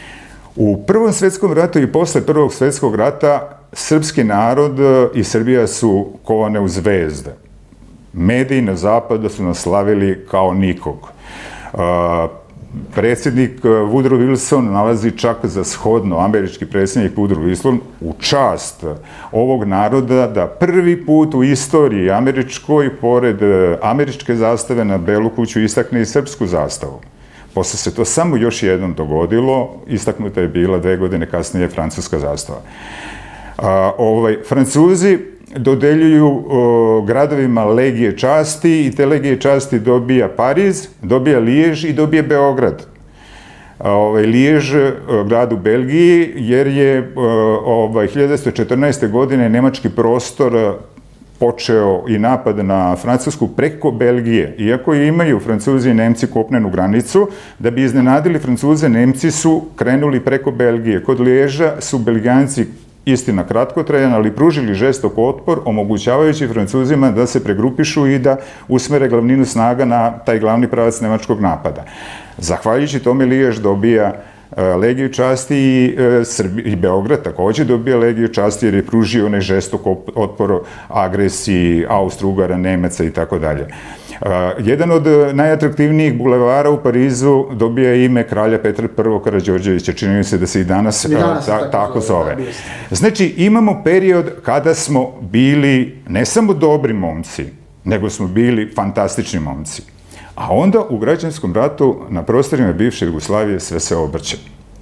U Prvom svjetskom ratu i posle Prvog svjetskog rata srpski narod i Srbija su kovane u zvezde. Mediji na zapadu su nas slavili kao nikog. Uh, predsjednik Woodrow Wilson nalazi čak za shodno, američki predsjednik Woodrow Wilson, u čast ovog naroda da prvi put u istoriji američkoj, pored američke zastave na Belu kuću, istakne i srpsku zastavu. Posle se to samo još jednom dogodilo, istaknuta je bila dve godine kasnije francuska zastava. Uh, ovaj, Francuzi dodeljuju uh, gradovima legije časti i te legije časti dobija Pariz, dobija Lijež i dobija Beograd. Uh, ovaj, Lijež, uh, grad u Belgiji, jer je uh, ovaj, hiljadu devetsto četrnaeste. godine nemački prostor uh, počeo i napad na Francusku preko Belgije. Iako imaju Francuzi i Nemci kopnenu granicu, da bi iznenadili Francuze, Nemci su krenuli preko Belgije. Kod Liježa su Belgijanci, istina kratkotrajan, ali pružili žestok otpor, omogućavajući Francuzima da se pregrupišu i da usmere glavninu snaga na taj glavni pravac nemačkog napada. Zahvaljujući tome Lijež dobija legiju časti i, i Beograd također dobija legiju časti jer je pružio onaj žestok otpor agresiji Austro-Ugara, Nemaca i tako dalje. Jedan od najatraktivnijih bulevara u Parizu dobija ime kralja Petra prvog. Karađorđevića. Čini mi se da se i danas, I danas ta, tako, tako zove. zove. Znači, imamo period kada smo bili ne samo dobri momci, nego smo bili fantastični momci. A onda u građanskom ratu na prostorima bivše Jugoslavije sve se obrće.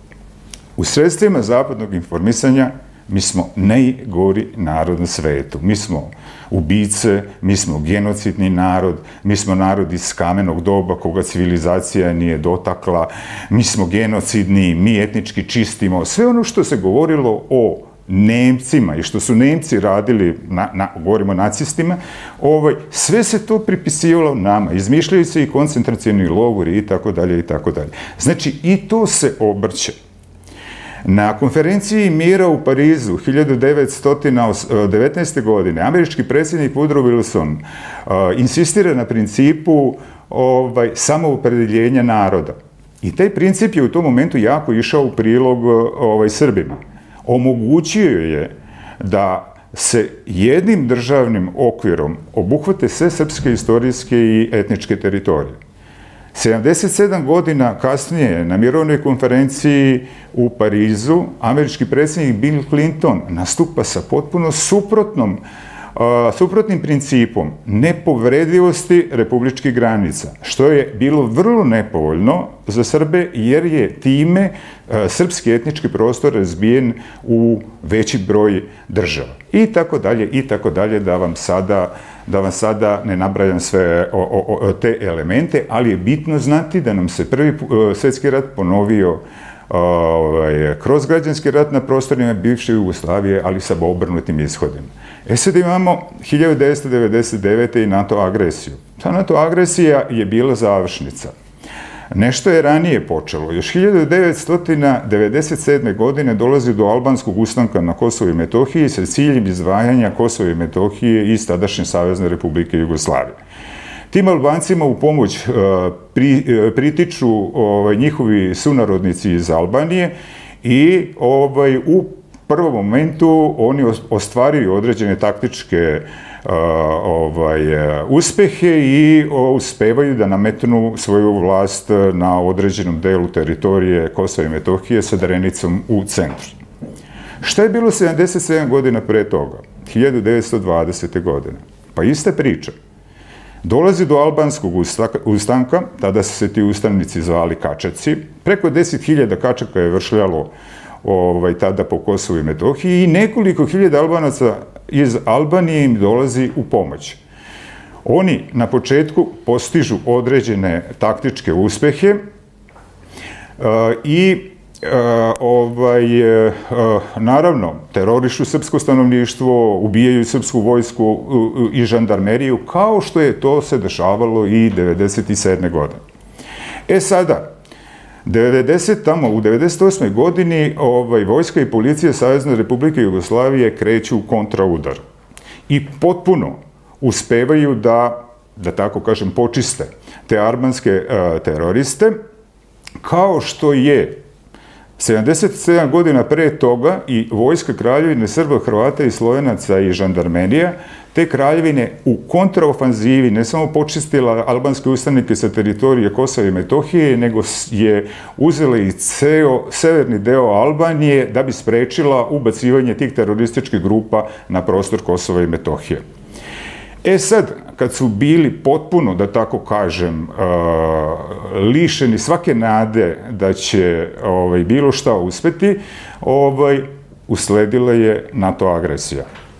U sredstvima zapadnog informisanja mi smo najgori narod na svetu. Mi smo ubice, mi smo genocidni narod, mi smo narod iz kamenog doba koga civilizacija nije dotakla, mi smo genocidni, mi etnički čistimo. Sve ono što se govorilo o Nemcima i što su Nemci radili, na, na, govorimo o nacistima, ovaj, sve se to pripisivalo nama. Izmišljaju se i koncentracioni logori i tako dalje i tako dalje. Znači, i to se obrće. Na konferenciji mira u Parizu hiljadu devetsto devetnaeste. godine američki predsjednik Woodrow Wilson uh, insistira na principu ovaj, samoopredeljenja naroda. I taj princip je u tom momentu jako išao u prilog ovaj, Srbima. Omogućio je da se jednim državnim okvirom obuhvate sve srpske istorijske i etničke teritorije. sedamdeset sedam godina kasnije, na mirovnoj konferenciji u Parizu, američki predsjednik Bill Clinton nastupa sa potpuno suprotnom suprotnim principom nepovredivosti republičkih granica, što je bilo vrlo nepovoljno za Srbe, jer je time srpski etnički prostor razbijen u veći broj država. I tako dalje, i tako dalje, da vam sada da vam sada ne nabrajam sve o, o, o te elemente, ali je bitno znati da nam se prvi svjetski rat ponovio ovaj, kroz građanski rat na prostorima bivše Jugoslavije, ali sa obrnutim ishodima. E sad imamo hiljadu devetsto devedeset devete. i NATO agresiju. Ta NATO agresija je bila završnica. Nešto je ranije počelo. Još hiljadu devetsto devedeset sedme. godine dolazi do albanskog ustanka na Kosovu i Metohiji sa ciljem izdvajanja Kosova i Metohije iz tadašnje Savezne Republike Jugoslavije. Tim Albancima u pomoć pri, pritiču ovaj, njihovi sunarodnici iz Albanije i ovaj, u prvom momentu oni ostvaruju određene taktičke ovaj, uspehe i uspevaju da nametnu svoju vlast na određenom delu teritorije Kosova i Metohije sa Drenicom u centru. Šta je bilo sedamdeset sedam godina pre toga? hiljadu devetsto dvadesete. godine. Pa ista priča. Dolazi do albanskog ustanka, tada su se ti ustanici zvali Kačaci, preko deset hiljada Kačaka je vršljalo ovaj, tada po Kosovu i Metohiji i nekoliko hiljada Albanaca iz Albanije im dolazi u pomoć. Oni na početku postižu određene taktičke uspehe uh, i uh, ovaj, uh, naravno terorišu srpsko stanovništvo, ubijaju srpsku vojsku uh, i žandarmeriju, kao što je to se dešavalo i devedeset sedme. godine. E sada, devedeset, tamo u devedeset osmoj. godini ovaj, vojska i policija Savezne Republike Jugoslavije kreću u kontraudar i potpuno uspevaju da, da tako kažem, počiste te albanske uh, teroriste, kao što je sedamdeset sedam godina pre toga i vojska Kraljevine Srba, Hrvata i Slovenaca i žandarmerija te kraljevine u kontraofanzivi ne samo počistila albanske ustanike sa teritorije Kosova i Metohije, nego je uzela i ceo severni deo Albanije da bi sprečila ubacivanje tih terorističkih grupa na prostor Kosova i Metohije. E sad, kad su bili potpuno, da tako kažem, lišeni svake nade da će ovaj, bilo šta uspeti, ovaj, usledila je NATO agresija.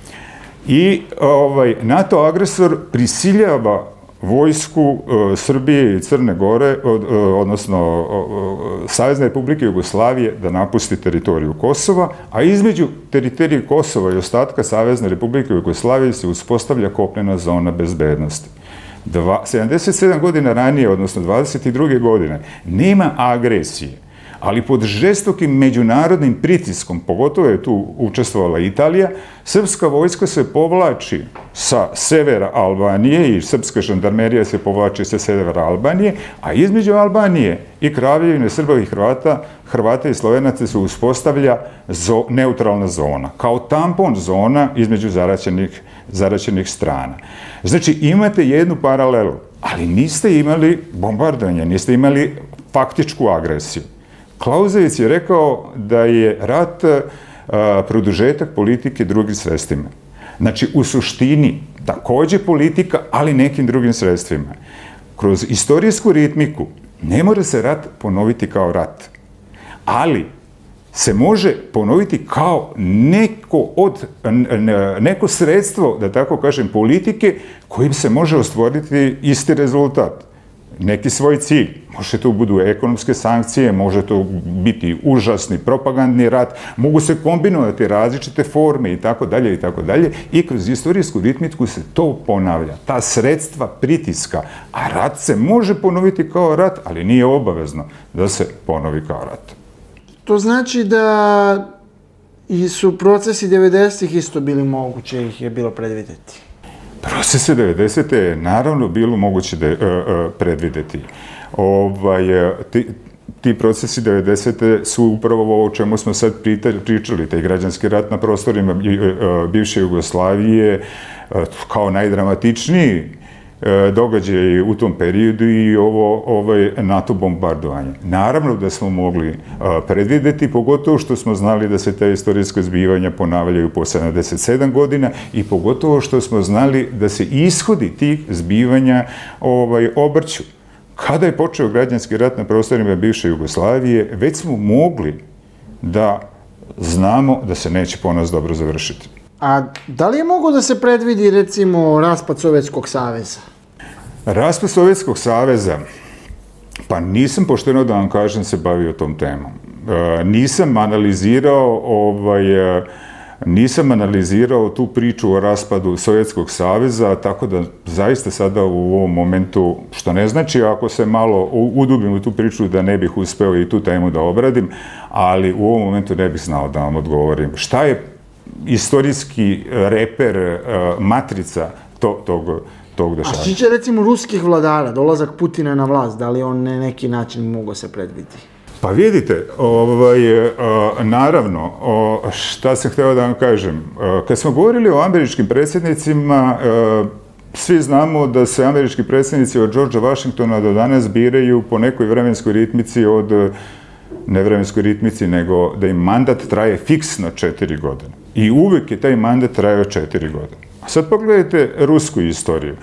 I ovaj, NATO agresor prisiljava vojsku uh, Srbije i Crne Gore, od, uh, odnosno uh, Savezne Republike Jugoslavije, da napusti teritoriju Kosova, a između teritorije Kosova i ostatka Savezne Republike Jugoslavije se uspostavlja kopnena zona bezbednosti. Dva, sedamdeset sedam godina ranije, odnosno dvadeset druge. godine, nema agresije, ali pod žestokim međunarodnim pritiskom, pogotovo je tu učestvovala Italija, srpska vojska se povlači sa severa Albanije i srpska žandarmerija se povlači sa severa Albanije, a između Albanije i Kraljevine Srba i Hrvata, Hrvata i Slovenaca se uspostavlja zo, neutralna zona, kao tampon zona između zaraćenih, zaraćenih strana. Znači, imate jednu paralelu, ali niste imali bombardovanje, niste imali faktičku agresiju. Klauzević je rekao da je rat a, produžetak politike drugim sredstvima. Znači, u suštini, takođe politika, ali nekim drugim sredstvima. Kroz istorijsku ritmiku ne mora se rat ponoviti kao rat, ali se može ponoviti kao neko, od, neko sredstvo, da tako kažem, politike kojim se može ostvariti isti rezultat. Neki svoj cilj. Može to budu ekonomske sankcije, može to biti užasni propagandni rat, mogu se kombinovati različite forme i tako dalje i tako dalje i kroz istorijsku ritmiku se to ponavlja. Ta sredstva pritiska, a rat se može ponoviti kao rat, ali nije obavezno da se ponovi kao rat. To znači da su procesi devedesetih isto bili moguće, ih je bilo predvideti? Procese devedesete je naravno bilo moguće da, uh, uh, predvideti. Ovaj, ti, ti procesi devedesete su upravo ovo o čemu smo sad pričali, taj građanski rat na prostorima uh, bivše Jugoslavije uh, kao najdramatičniji događaji u tom periodu i ovo ovaj, NATO bombardovanje. Naravno da smo mogli predvideti, pogotovo što smo znali da se te istorijske zbivanja ponavljaju po sedamdeset sedam godina i pogotovo što smo znali da se ishodi tih zbivanja ovaj, obrću. Kada je počeo građanski rat na prostorima bivše Jugoslavije, već smo mogli da znamo da se neće po nas dobro završiti. A da li je mogo da se predvidi, recimo, raspad Sovjetskog saveza? Raspad Sovjetskog saveza, pa nisam, pošteno da vam kažem, se bavio tom temom. E, nisam analizirao ovaj, nisam analizirao tu priču o raspadu Sovjetskog saveza, tako da zaista sada u ovom momentu, što ne znači ako se malo udubim u tu priču da ne bih uspeo i tu temu da obradim, ali u ovom momentu ne bih znao da vam odgovorim. Šta je istorijski reper, matrica tog, tog, tog dešavanja? A što će, recimo, ruskih vladara, dolazak Putina na vlast, da li on na neki način mogao se predvidi? Pa vidite, ovaj, naravno, šta sam hteo da vam kažem, kad smo govorili o američkim predsjednicima, svi znamo da se američki predsjednici od Georgea Washingtona do danas biraju po nekoj vremenskoj ritmici od, ne vremenskoj ritmici, nego da im mandat traje fiksno četiri godine. I uvijek je taj mandat trajao četiri godine. A sad pogledajte rusku istoriju.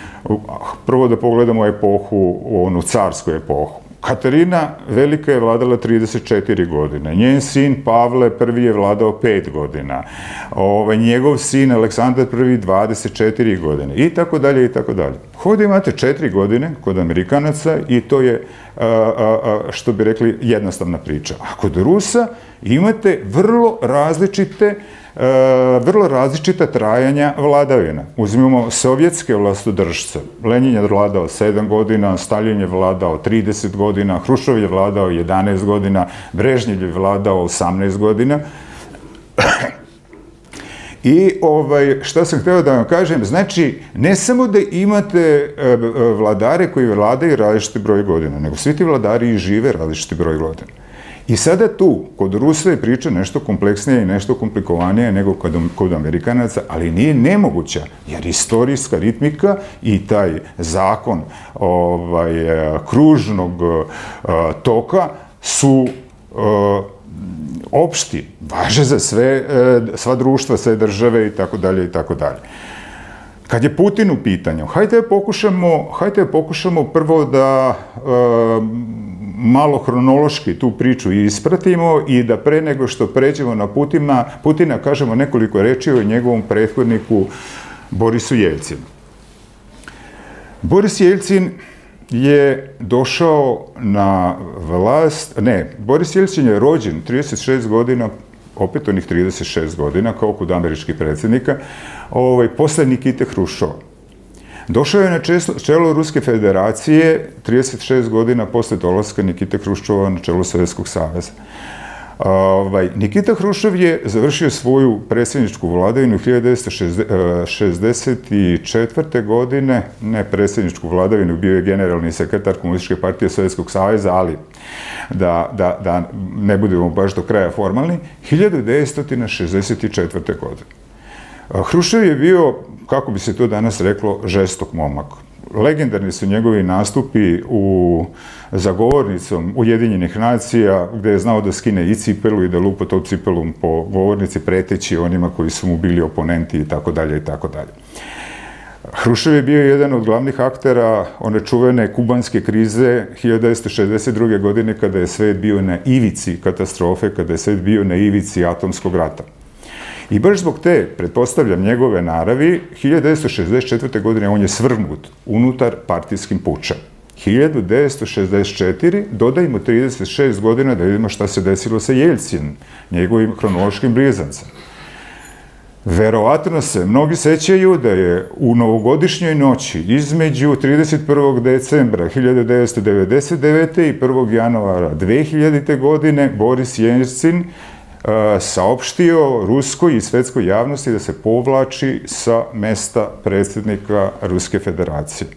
Prvo da pogledamo epohu, onu carsku epohu. Katarina Velika je vladala trideset četiri godine. Njen sin Pavle prvi je vladao pet godina. Ovaj, njegov sin Aleksandar prvi dvadeset četiri godine. I tako dalje, i tako dalje. Ovdje imate četiri godine kod Amerikanaca i to je, a, a, a, što bi rekli, jednostavna priča. A kod Rusa imate vrlo različite E, vrlo različita trajanja vladavina. Uzmimo sovjetske vlastodržce. Lenin je vladao sedam godina, Stalin je vladao trideset godina, Hruščov je vladao jedanaest godina, Brežnjev je vladao osamnaest godina. I ovaj, šta sam hteo da vam kažem, znači, ne samo da imate e, vladare koji vladaju različiti broj godina, nego svi ti vladari i žive različiti broj godina. I sada tu, kod Rusa je priča nešto kompleksnije i nešto komplikovanije nego kod, kod Amerikanaca, ali nije nemoguća, jer istorijska ritmika i taj zakon ovaj, kružnog a, toka su a, opšti, važe za sve, a, sva društva, sve države i tako dalje i tako dalje. Kad je Putin u pitanju, hajde pokušamo, hajde pokušamo prvo da a, malo hronološki tu priču ispratimo i da pre nego što pređemo na Putina, Putina kažemo nekoliko reči o njegovom prethodniku Borisu Jeljcinu. Boris Jeljcin je došao na vlast, ne, Boris Jeljcin je rođen trideset šest godina, opet onih trideset šest godina, kao kod američkih predsjednika, ovaj, posle Nikite Hruščova. Došao je na čelo Ruske federacije trideset šest godina posle dolaska Nikite Hruščova na čelo Sovjetskog saveza. Ovaj, Nikita Hruščov je završio svoju predsjedničku vladavinu hiljadu devetsto šezdeset četvrte. godine, ne predsjedničku vladavinu, bio je generalni sekretar Komunističke partije Sovjetskog saveza, ali da, da, da ne budemo baš do kraja formalni, hiljadu devetsto šezdeset četvrte. godine. Hruščov je bio, kako bi se to danas reklo, žestok momak. Legendarni su njegovi nastupi u zagovornicom Ujedinjenih nacija, gde je znao da skine i cipelu i da lupa tom cipelom po govornici, preteći onima koji su mu bili oponenti i tako dalje i tako dalje. Hruščov je bio jedan od glavnih aktera one čuvene kubanske krize hiljadu devetsto šezdeset druge. godine, kada je svet bio na ivici katastrofe, kada je svet bio na ivici atomskog rata. I baš zbog te, pretpostavljam, njegove naravi, hiljadu devetsto šezdeset četvrte. godine on je svrgnut unutar partijskim pučem. hiljadu devetsto šezdeset četvrte. dodajmo trideset šest godina da vidimo šta se desilo sa Jeljcinom, njegovim hronološkim blizancem. Verovatno se mnogi sećaju da je u novogodišnjoj noći između trideset prvog decembra hiljadu devetsto devedeset devete. i prvog januara dve hiljadite. godine Boris Jeljcin saopštio ruskoj i svetskoj javnosti da se povlači sa mesta predsjednika Ruske federacije.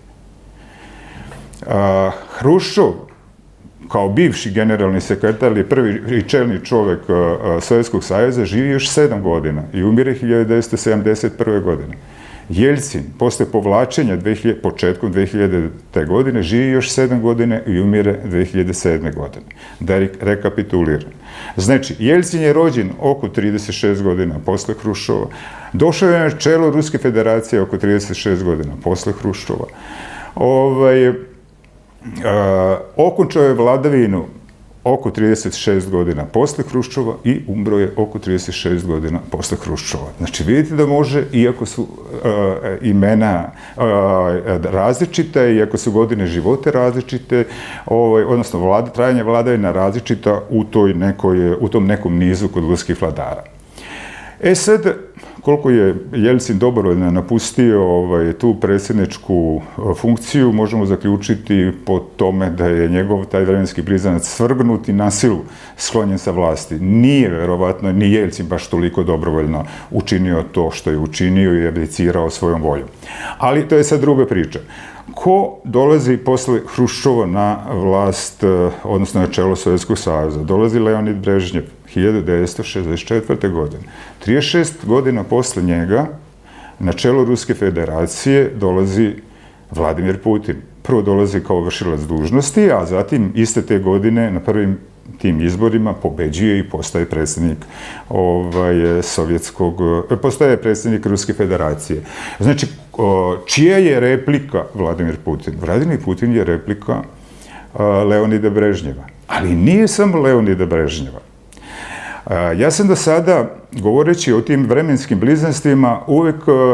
Hruščov, kao bivši generalni sekretar ili prvi i čelni čovjek Sovjetskog saveza, živi još sedam godina i umire hiljadu devetsto sedamdeset prve. godine. Jeljcin, posle povlačenja početkom dve hiljadite. godine, živi još sedam godine i umire dve hiljade sedme. godine. Da rekapituliram. Znači, Jeljcin je rođen oko trideset šest godina posle Hruščova, došao je na čelo Ruske federacije oko trideset šest godina posle Hruščova, ovaj, a, okončao je vladavinu oko trideset šest godina posle Hruščova i umro je oko trideset šest godina posle Hruščova. Znači, vidite da može, iako su uh, imena uh, različita, iako su godine živote različite, ovaj, odnosno vlada, trajanje vladavina različita u, toj nekoj, u tom nekom nizu kod ruskih vladara. E sad, koliko je Jeljcin dobrovoljno napustio ovaj, tu predsjedničku funkciju, možemo zaključiti po tome da je njegov taj vremenski blizanac svrgnut i na silu sklonjen sa vlasti. Nije, verovatno, ni Jeljcin baš toliko dobrovoljno učinio to što je učinio i abdicirao svojom voljom. Ali to je sad druga priča. Ko dolazi posle Hruščova na vlast, odnosno na čelo Sovjetskog saveza? Dolazi Leonid Brežnjev, hiljadu devetsto šezdeset četvrte. godine. trideset šest godina posle njega na čelo Ruske federacije dolazi Vladimir Putin. Prvo dolazi kao vršilac dužnosti, a zatim iste te godine na prvim tim izborima pobeđuje i postaje predsjednik ovaj, sovjetskog, postaje predsjednik Ruske federacije. Znači, čija je replika Vladimir Putin? Vladimir Putin je replika Leonida Brežnjeva. Ali nije samo Leonida Brežnjeva. Ja sam do sada, govoreći o tim vremenskim blizanstvima, uvek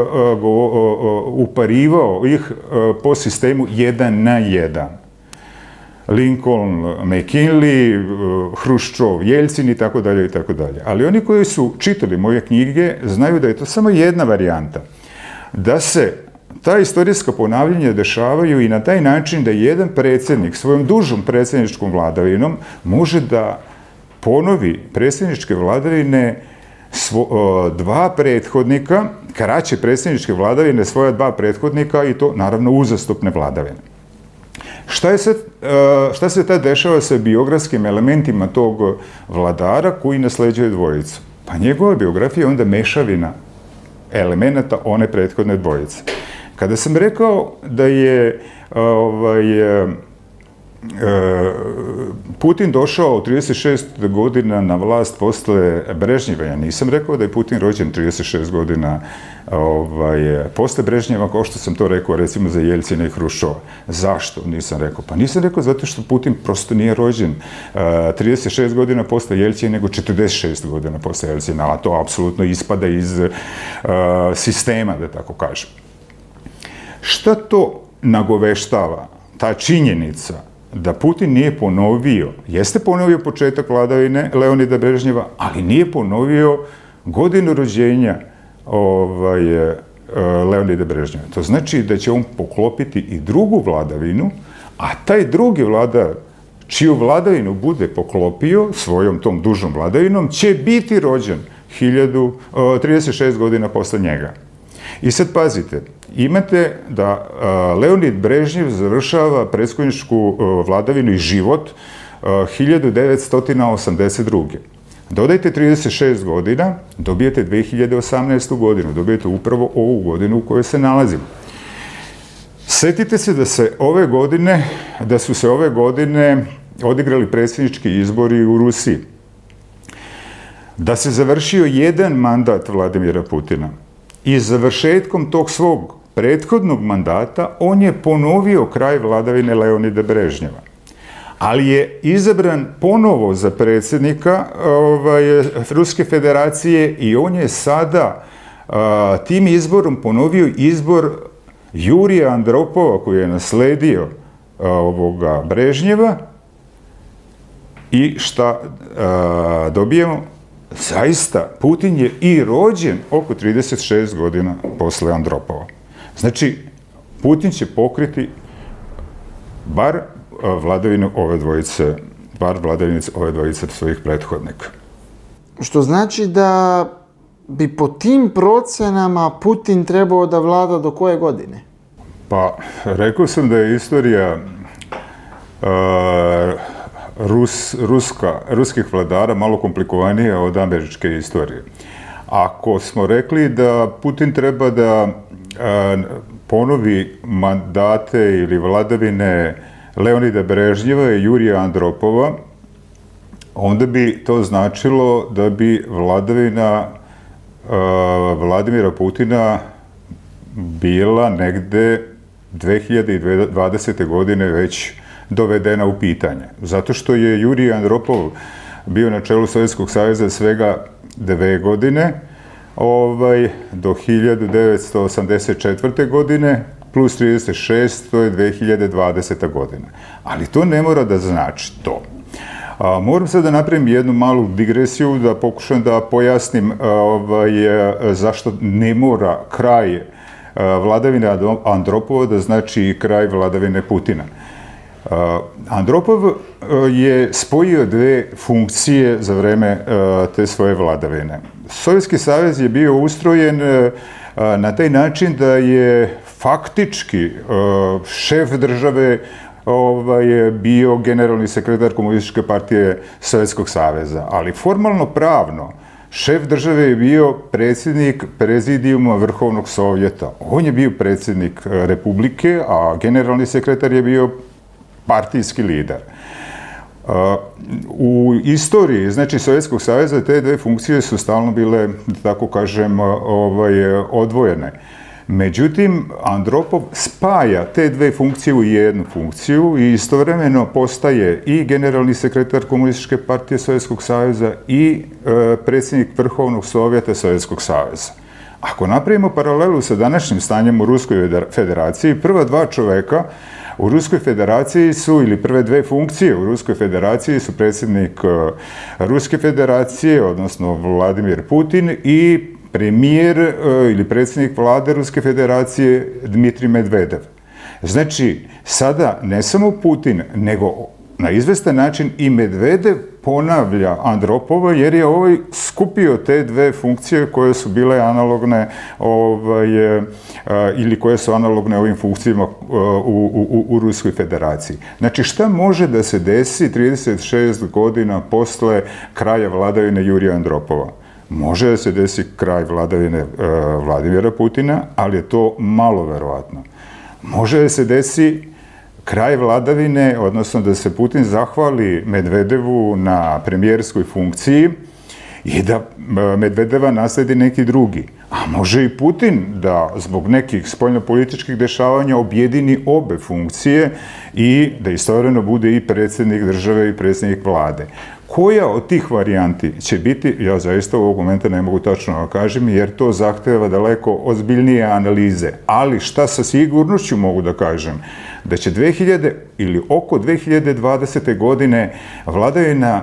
uparivao ih po sistemu jedan na jedan. Lincoln, McKinley, Hruščov, Jeljcin i tako dalje i tako dalje. Ali oni koji su čitali moje knjige znaju da je to samo jedna varijanta. Da se ta istorijska ponavljanja dešavaju i na taj način da jedan predsjednik svojom dužom predsjedničkom vladavinom može da ponovi predsjedničke vladavine svo, dva prethodnika, kraće predsjedničke vladavine svoja dva prethodnika i to naravno uzastopne vladavine. Šta, je sad, šta se tad dešava sa biografskim elementima tog vladara koji nasleđuje dvojicu? Pa njegova biografija je onda mešavina elemenata one prethodne dvojice. Kada sam rekao da je ovaj, Putin došao trideset šest godina na vlast posle Brežnjeva, ja nisam rekao da je Putin rođen trideset šest godina ovaj, posle Brežnjeva, kao što sam to rekao recimo za Jeljcina i Hruščova. Zašto nisam rekao? Pa nisam rekao zato što Putin prosto nije rođen uh, trideset šest godina posle Jeljcina, nego četrdeset šest godina posle Jeljcina, a to apsolutno ispada iz uh, sistema, da tako kažem. Šta to nagoveštava? Ta činjenica da Putin nije ponovio, jeste ponovio početak vladavine Leonida Brežnjeva, ali nije ponovio godinu rođenja ovaj, Leonida Brežnjeva. To znači da će on poklopiti i drugu vladavinu, a taj drugi vladar, čiju vladavinu bude poklopio svojom tom dužom vladavinom, će biti rođen trideset šest godina posle njega. I sad pazite, imate da Leonid Brežnjev završava predsjedničku vladavinu i život hiljadu devetsto osamdeset druge. Dodajte trideset šest godina, dobijete dve hiljade osamnaestu. godinu, dobijete upravo ovu godinu u kojoj se nalazimo. Setite se da se ove godine, da su se ove godine odigrali predsjednički izbori u Rusiji. Da se završio jedan mandat Vladimira Putina. I završetkom tog svog prethodnog mandata on je ponovio kraj vladavine Leonida Brežnjeva. Ali je izabran ponovo za predsjednika ovaj, Ruske federacije i on je sada a, tim izborom ponovio izbor Jurija Andropova koji je nasledio a, ovoga Brežnjeva. I šta a, dobijemo? Zaista, Putin je i rođen oko trideset šest godina posle Andropova. Znači, Putin će pokriti bar vladavinu ove dvojice, bar vladavinice ove dvojice svojih prethodnika. Što znači da bi po tim procenama Putin trebao da vlada do koje godine? Pa, rekao sam da je istorija uh, Rus, ruska, ruskih vladara malo komplikovanija od američke istorije. Ako smo rekli da Putin treba da a, ponovi mandate ili vladavine Leonida Brežnjeva i Jurija Andropova, onda bi to značilo da bi vladavina a, Vladimira Putina bila negde dve hiljade dvadesete. godine već dovedena u pitanje. Zato što je Jurij Andropov bio na čelu Sovjetskog saveza svega dve godine, ovaj, do hiljadu devetsto osamdeset četvrte. godine, plus trideset šest, to je dve hiljade dvadeseta. godina. Ali to ne mora da znači to. A, moram sad da napravim jednu malu digresiju, da pokušam da pojasnim a, ovaj, zašto ne mora kraj a, vladavine Andropova da znači kraj vladavine Putina. A, Andropov je spojio dve funkcije za vreme a, te svoje vladavine. Sovjetski savez je bio ustrojen a, na taj način da je faktički a, šef države ovaj, je bio generalni sekretar Komunističke partije Sovjetskog saveza, ali formalno pravno šef države je bio predsjednik prezidijuma Vrhovnog sovjeta. On je bio predsjednik Republike, a generalni sekretar je bio partijski lider. U istoriji, znači, Sovjetskog saveza te dve funkcije su stalno bile, da tako kažem, ovaj, odvojene. Međutim, Andropov spaja te dve funkcije u jednu funkciju i istovremeno postaje i generalni sekretar Komunističke partije Sovjetskog saveza i e, predsjednik Vrhovnog sovjeta Sovjetskog saveza. Ako napravimo paralelu sa današnjim stanjem u Ruskoj federaciji, prva dva čoveka u Ruskoj federaciji su, ili prve dve funkcije u Ruskoj federaciji su predsjednik Ruske federacije, odnosno Vladimir Putin, i premijer ili predsjednik vlade Ruske federacije Dmitrij Medvedev. Znači, sada ne samo Putin, nego na izvestan način i Medvedev ponavlja Andropova, jer je ovaj skupio te dve funkcije koje su bile analogne ovaj, ili koje su analogne ovim funkcijama u, u, u Ruskoj federaciji. Znači, šta može da se desi trideset šest godina posle kraja vladavine Jurija Andropova? Može da se desi kraj vladavine e, Vladimira Putina, ali je to malo verovatno. Može da se desi kraj vladavine, odnosno da se Putin zahvali Medvedevu na premijerskoj funkciji i da Medvedeva nasledi neki drugi. A može i Putin da zbog nekih spoljnopolitičkih dešavanja objedini obe funkcije i da istovremeno bude i predsjednik države i predsjednik vlade. Koja od tih varijanti će biti, ja zaista ovog momenta ne mogu tačno da kažem, jer to zahteva daleko ozbiljnije analize. Ali šta sa sigurnošću mogu da kažem? Da će dve hiljade ili oko dve hiljade dvadesete. godine vladavina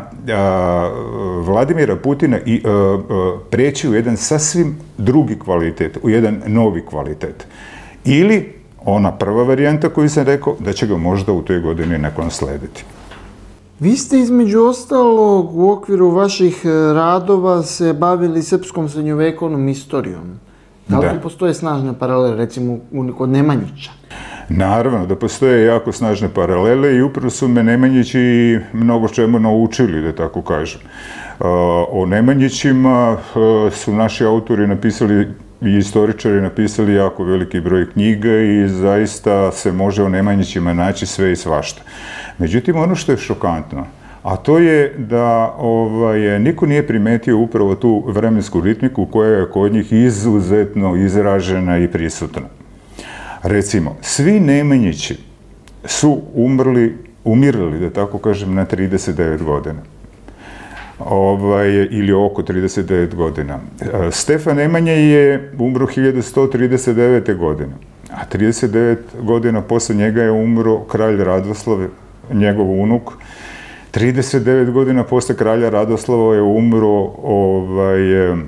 Vladimira Putina i, a, a, preći u jedan sasvim drugi kvalitet, u jedan novi kvalitet. Ili ona prva varijanta koju sam rekao, da će ga možda u toj godini nakon slediti. Vi ste između ostalog u okviru vaših radova se bavili srpskom srednjovekovnom istorijom. Da li tu postoje snažne paralele, recimo kod Nemanjića? Naravno da postoje jako snažne paralele i upravo su me Nemanjići mnogo čemu naučili, da tako kažem. O Nemanjićima su naši autori napisali i istoričari napisali jako veliki broj knjiga i zaista se može o Nemanjićima naći sve i svašta. Međutim, ono što je šokantno, a to je da ovaj, niko nije primetio upravo tu vremensku ritmiku koja je kod njih izuzetno izražena i prisutna. Recimo, svi Nemanjići su umrli, umirali, da tako kažem, na trideset devet godina. Ovaj, ili oko trideset devet godina. Stefan Nemanja je umro hiljadu sto trideset devete. godine, a trideset devet godina posle njega je umro kralj Radoslav, njegov unuk. trideset devet godina posle kralja Radoslava je umro ovaj, uh,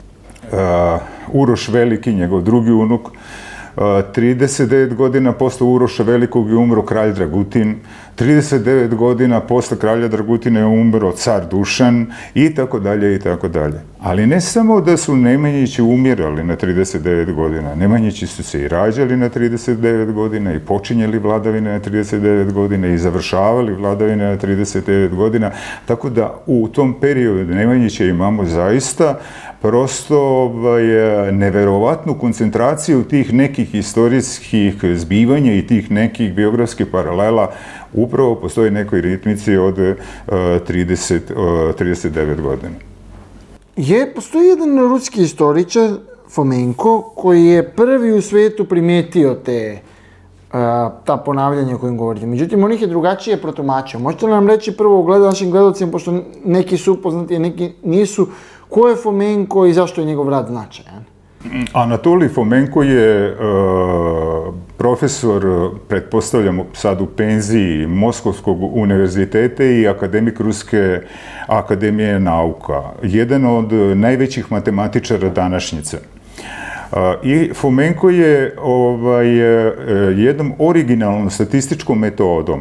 Uroš Veliki, njegov drugi unuk. trideset devet godina posle Uroša Velikog je umro kralj Dragutin. trideset devet godina posle kralja Dragutine je umro car Dušan i tako dalje i tako dalje. Ali ne samo da su Nemanjići umirali na trideset devet godina, Nemanjići su se i rađali na trideset devet godina i počinjeli vladavine na trideset devet godina i završavali vladavine na trideset devet godina, tako da u tom periodu Nemanjića imamo zaista prosto ovaj, neverovatnu koncentraciju tih nekih istorijskih zbivanja i tih nekih biografskih paralela. Upravo postoji nekoj ritmici od uh, trideset, uh, trideset devet godina. Je, postoji jedan ruski istoričar, Fomenko, koji je prvi u svetu primijetio te, uh, ta ponavljanja o kojim govorite. Međutim, on ih je drugačije protumačio. Možete li nam reći prvo u našim gledalcima, pošto neki su upoznati, a neki nisu, ko je Fomenko i zašto je njegov rad značajan? Anatolij Fomenko je uh, profesor, pretpostavljamo sad u penziji, Moskovskog univerziteta i akademik Ruske akademije nauka. Jedan od najvećih matematičara današnjice. Uh, I Fomenko je ovaj, jednom originalnom statističkom metodom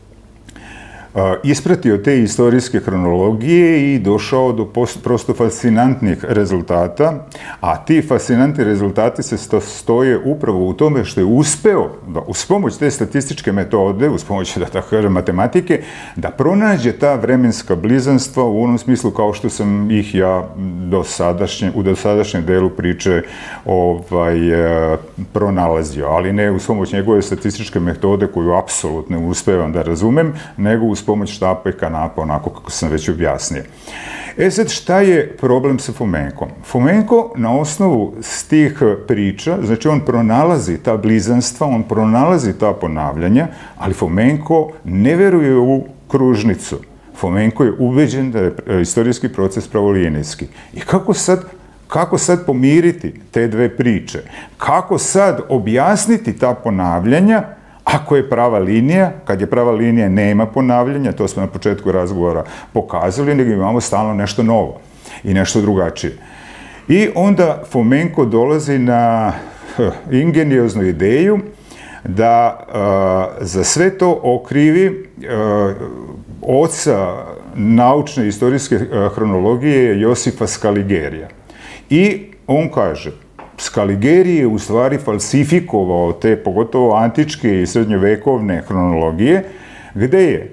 ispratio te istorijske hronologije i došao do prosto fascinantnih rezultata, a ti fascinantni rezultati se stoje upravo u tome što je uspeo da uz pomoć te statističke metode, uz pomoć, da tako kažem, matematike, da pronađe ta vremenska blizanstva u onom smislu kao što sam ih ja dosadašnje, u dosadašnjem delu priče ovaj, pronalazio, ali ne uz pomoć njegove statističke metode koju apsolutno uspevam da razumem, nego uz pomoć štapa i kanapa, onako kako sam već objasnio. E sad, šta je problem sa Fomenkom? Fomenko na osnovu tih priča, znači on pronalazi ta blizanstva, on pronalazi ta ponavljanja, ali Fomenko ne veruje u kružnicu. Fomenko je ubeđen da je istorijski proces pravolinijski. I kako sad Kako sad pomiriti te dve priče? Kako sad objasniti ta ponavljanja ako je prava linija? Kad je prava linija nema ponavljanja, to smo na početku razgovora pokazali, nego imamo stalno nešto novo i nešto drugačije. I onda Fomenko dolazi na ingenioznu ideju da uh, za sve to okrivi uh, oca naučne istorijske uh, hronologije Josifa Skaligerija. I on kaže, Skaligeri je u stvari falsifikovao te, pogotovo antičke i srednjovekovne hronologije, gde je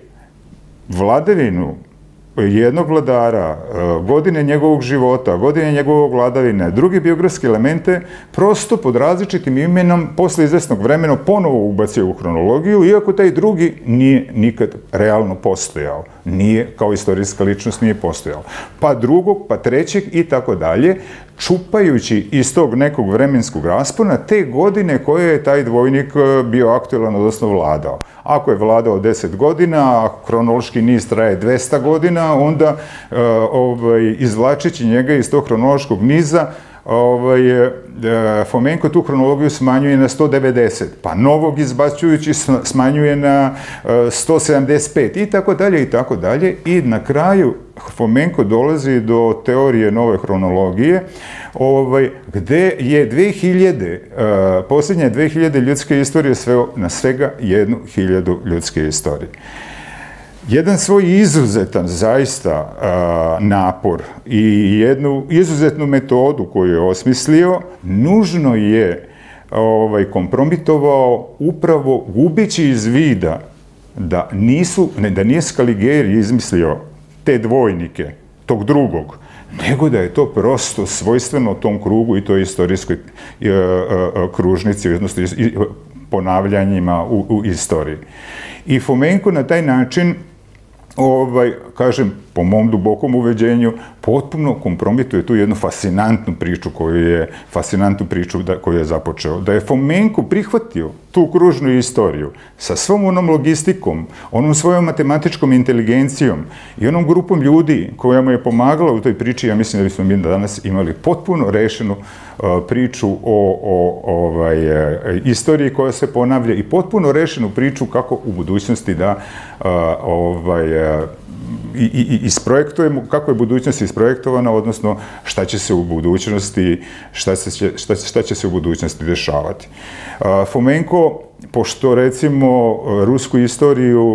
vladavinu jednog vladara, godine njegovog života, godine njegovog vladavine, druge biografske elemente, prosto pod različitim imenom, posle izvesnog vremena, ponovo ubacio u hronologiju, iako taj drugi nije nikad realno postojao. Nije, kao istorijska ličnost, nije postojao. Pa drugog, pa trećeg i tako dalje, čupajući iz tog nekog vremenskog raspona te godine koje je taj dvojnik bio aktuelan, odnosno vladao. Ako je vladao deset godina, a hronološki niz traje dvesta godina, onda uh, ovaj, izvlačeći njega iz tog hronološkog niza, ovaj, uh, Fomenko tu hronologiju smanjuje na sto devedeset, pa novog izbacujući smanjuje na uh, sto sedamdeset pet i tako dalje i tako dalje. I na kraju Fomenko dolazi do teorije nove hronologije, ovaj, gde je dve hiljade, uh, posljednje dve hiljade ljudske istorije sveo na svega jednu hiljadu ljudske istorije. Jedan svoj izuzetan, zaista, uh, napor i jednu izuzetnu metodu koju je osmislio, nužno je ovaj, kompromitovao upravo gubeći iz vida da nisu, ne, da nije Skaligeri izmislio te dvojnike, tog drugog, nego da je to prosto svojstveno tom krugu i toj istorijskoj uh, uh, kružnici, odnosno ponavljanjima u, u istoriji. I Fomenko na taj način, ovaj, kažem, po mom dubokom uveđenju, potpuno kompromituje tu jednu fascinantnu priču koju je, fascinantnu priču da, koju je započeo. Da je Fomenko prihvatio tu kružnu istoriju sa svom onom logistikom, onom svojom matematičkom inteligencijom i onom grupom ljudi koja mu je pomagala u toj priči, ja mislim da bismo mi danas imali potpuno rešenu uh, priču o, o ovaj, uh, istoriji koja se ponavlja i potpuno rešenu priču kako u budućnosti da uh, ovaj, uh, i, i, isprojektujemo, kako je budućnost isprojektovana, odnosno šta će se u budućnosti, šta, se, šta, šta će se u budućnosti dešavati. Uh, Fomenko, pošto recimo rusku istoriju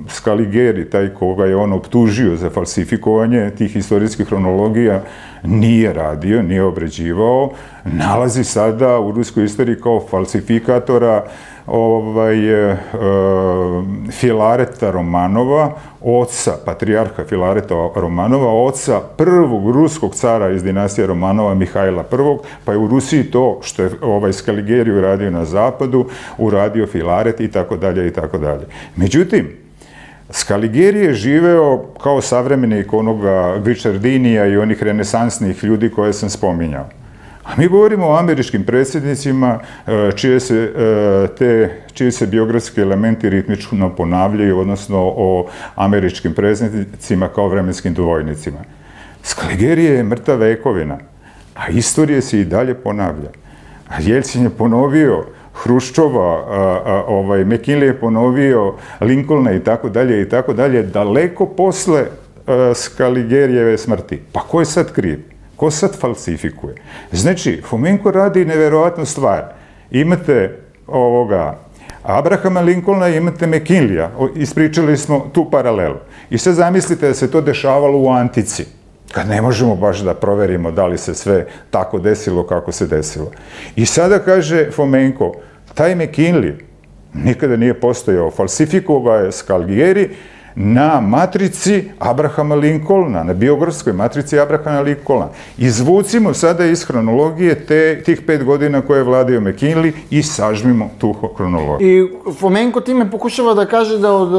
Scaligeri, taj koga je on optužio za falsifikovanje tih historijskih hronologija, nije radio, nije obrađivao, nalazi sada u ruskoj istoriji kao falsifikatora ovaj, e, Filareta Romanova, oca, patrijarha Filareta Romanova, oca prvog ruskog cara iz dinastije Romanova, Mihajla prvog, pa je u Rusiji to što je ovaj Scaligeri uradio na zapadu, uradio Filaret i tako dalje i tako dalje. Međutim, Scaligeri je živeo kao savremenik onoga Guicciardinija i onih renesansnih ljudi koje sam spominjao. A mi govorimo o američkim predsjednicima čije se, te, čije se biografski elementi ritmično ponavljaju, odnosno o američkim predsjednicima kao vremenskim dvojnicima. Scaligeri je mrtav vekovina, a istorija se i dalje ponavlja. A Jelcin je ponovio Hruščova, ovaj, McKinley je ponovio Lincolna i tako dalje i tako dalje, daleko posle Scaligerijeve smrti. Pa ko je sad kriv? Ko sad falsifikuje? Znači, Fomenko radi neverovatnu stvar. Imate ovoga Abrahama Lincolna i imate McKinleya. Ispričali smo tu paralelu. I sad zamislite da se to dešavalo u antici, kad ne možemo baš da proverimo da li se sve tako desilo kako se desilo. I sada kaže Fomenko, taj McKinley nikada nije postojao, falsifikovao ga je Scaligeri na matrici Abrahama Lincolna, na biografskoj matrici Abrahama Lincolna. Izvucimo sada iz hronologije te, tih pet godina koje je vladio McKinley i sažmimo tu hronologiju. I Fomenko time pokušava da kaže da od,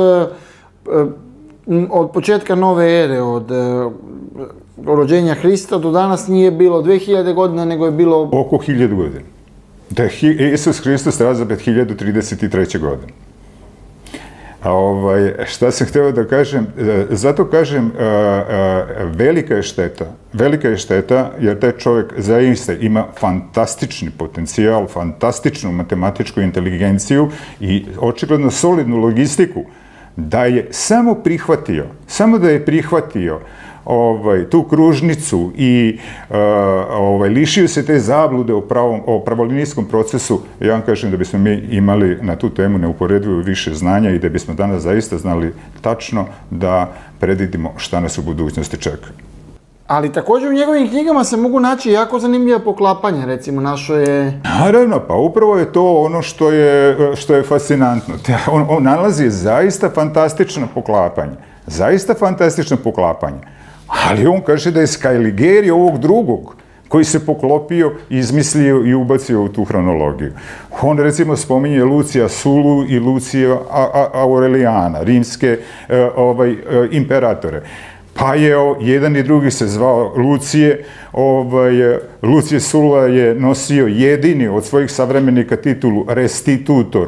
od početka nove ere, od rođenja Hrista do danas nije bilo dve hiljade godina, nego je bilo oko hiljadu godina. Da je Isus Hristos razapet hiljadu trideset treće. godine. A ovaj, šta sam hteo da kažem, zato kažem, a, a, velika je šteta, velika je šteta jer taj čovjek zaista ima fantastični potencijal, fantastičnu matematičku inteligenciju i očigledno solidnu logistiku, da je samo prihvatio, samo da je prihvatio ovaj, tu kružnicu i uh, ovaj, lišio se te zablude o, pravom, o pravolinijskom procesu, ja vam kažem da bismo mi imali na tu temu neuporedivo više znanja i da bismo danas zaista znali tačno da predvidimo šta nas u budućnosti čeka. Ali također u njegovim knjigama se mogu naći jako zanimljiva poklapanja, recimo našo je... Naravno, pa upravo je to ono što je, što je fascinantno. On, on nalazi zaista fantastično poklapanje, zaista fantastično poklapanje. Ali on kaže da je Scaligeri ovog drugog koji se poklopio, izmislio i ubacio u tu hronologiju. On recimo spominje Lucija Sulu i Lucija Aurelijana, rimske e, ovaj, e, imperatore. Pa je o, jedan i drugi se zvao Lucije. Ovaj, Lucije Sula je nosio jedini od svojih savremenika titulu restitutor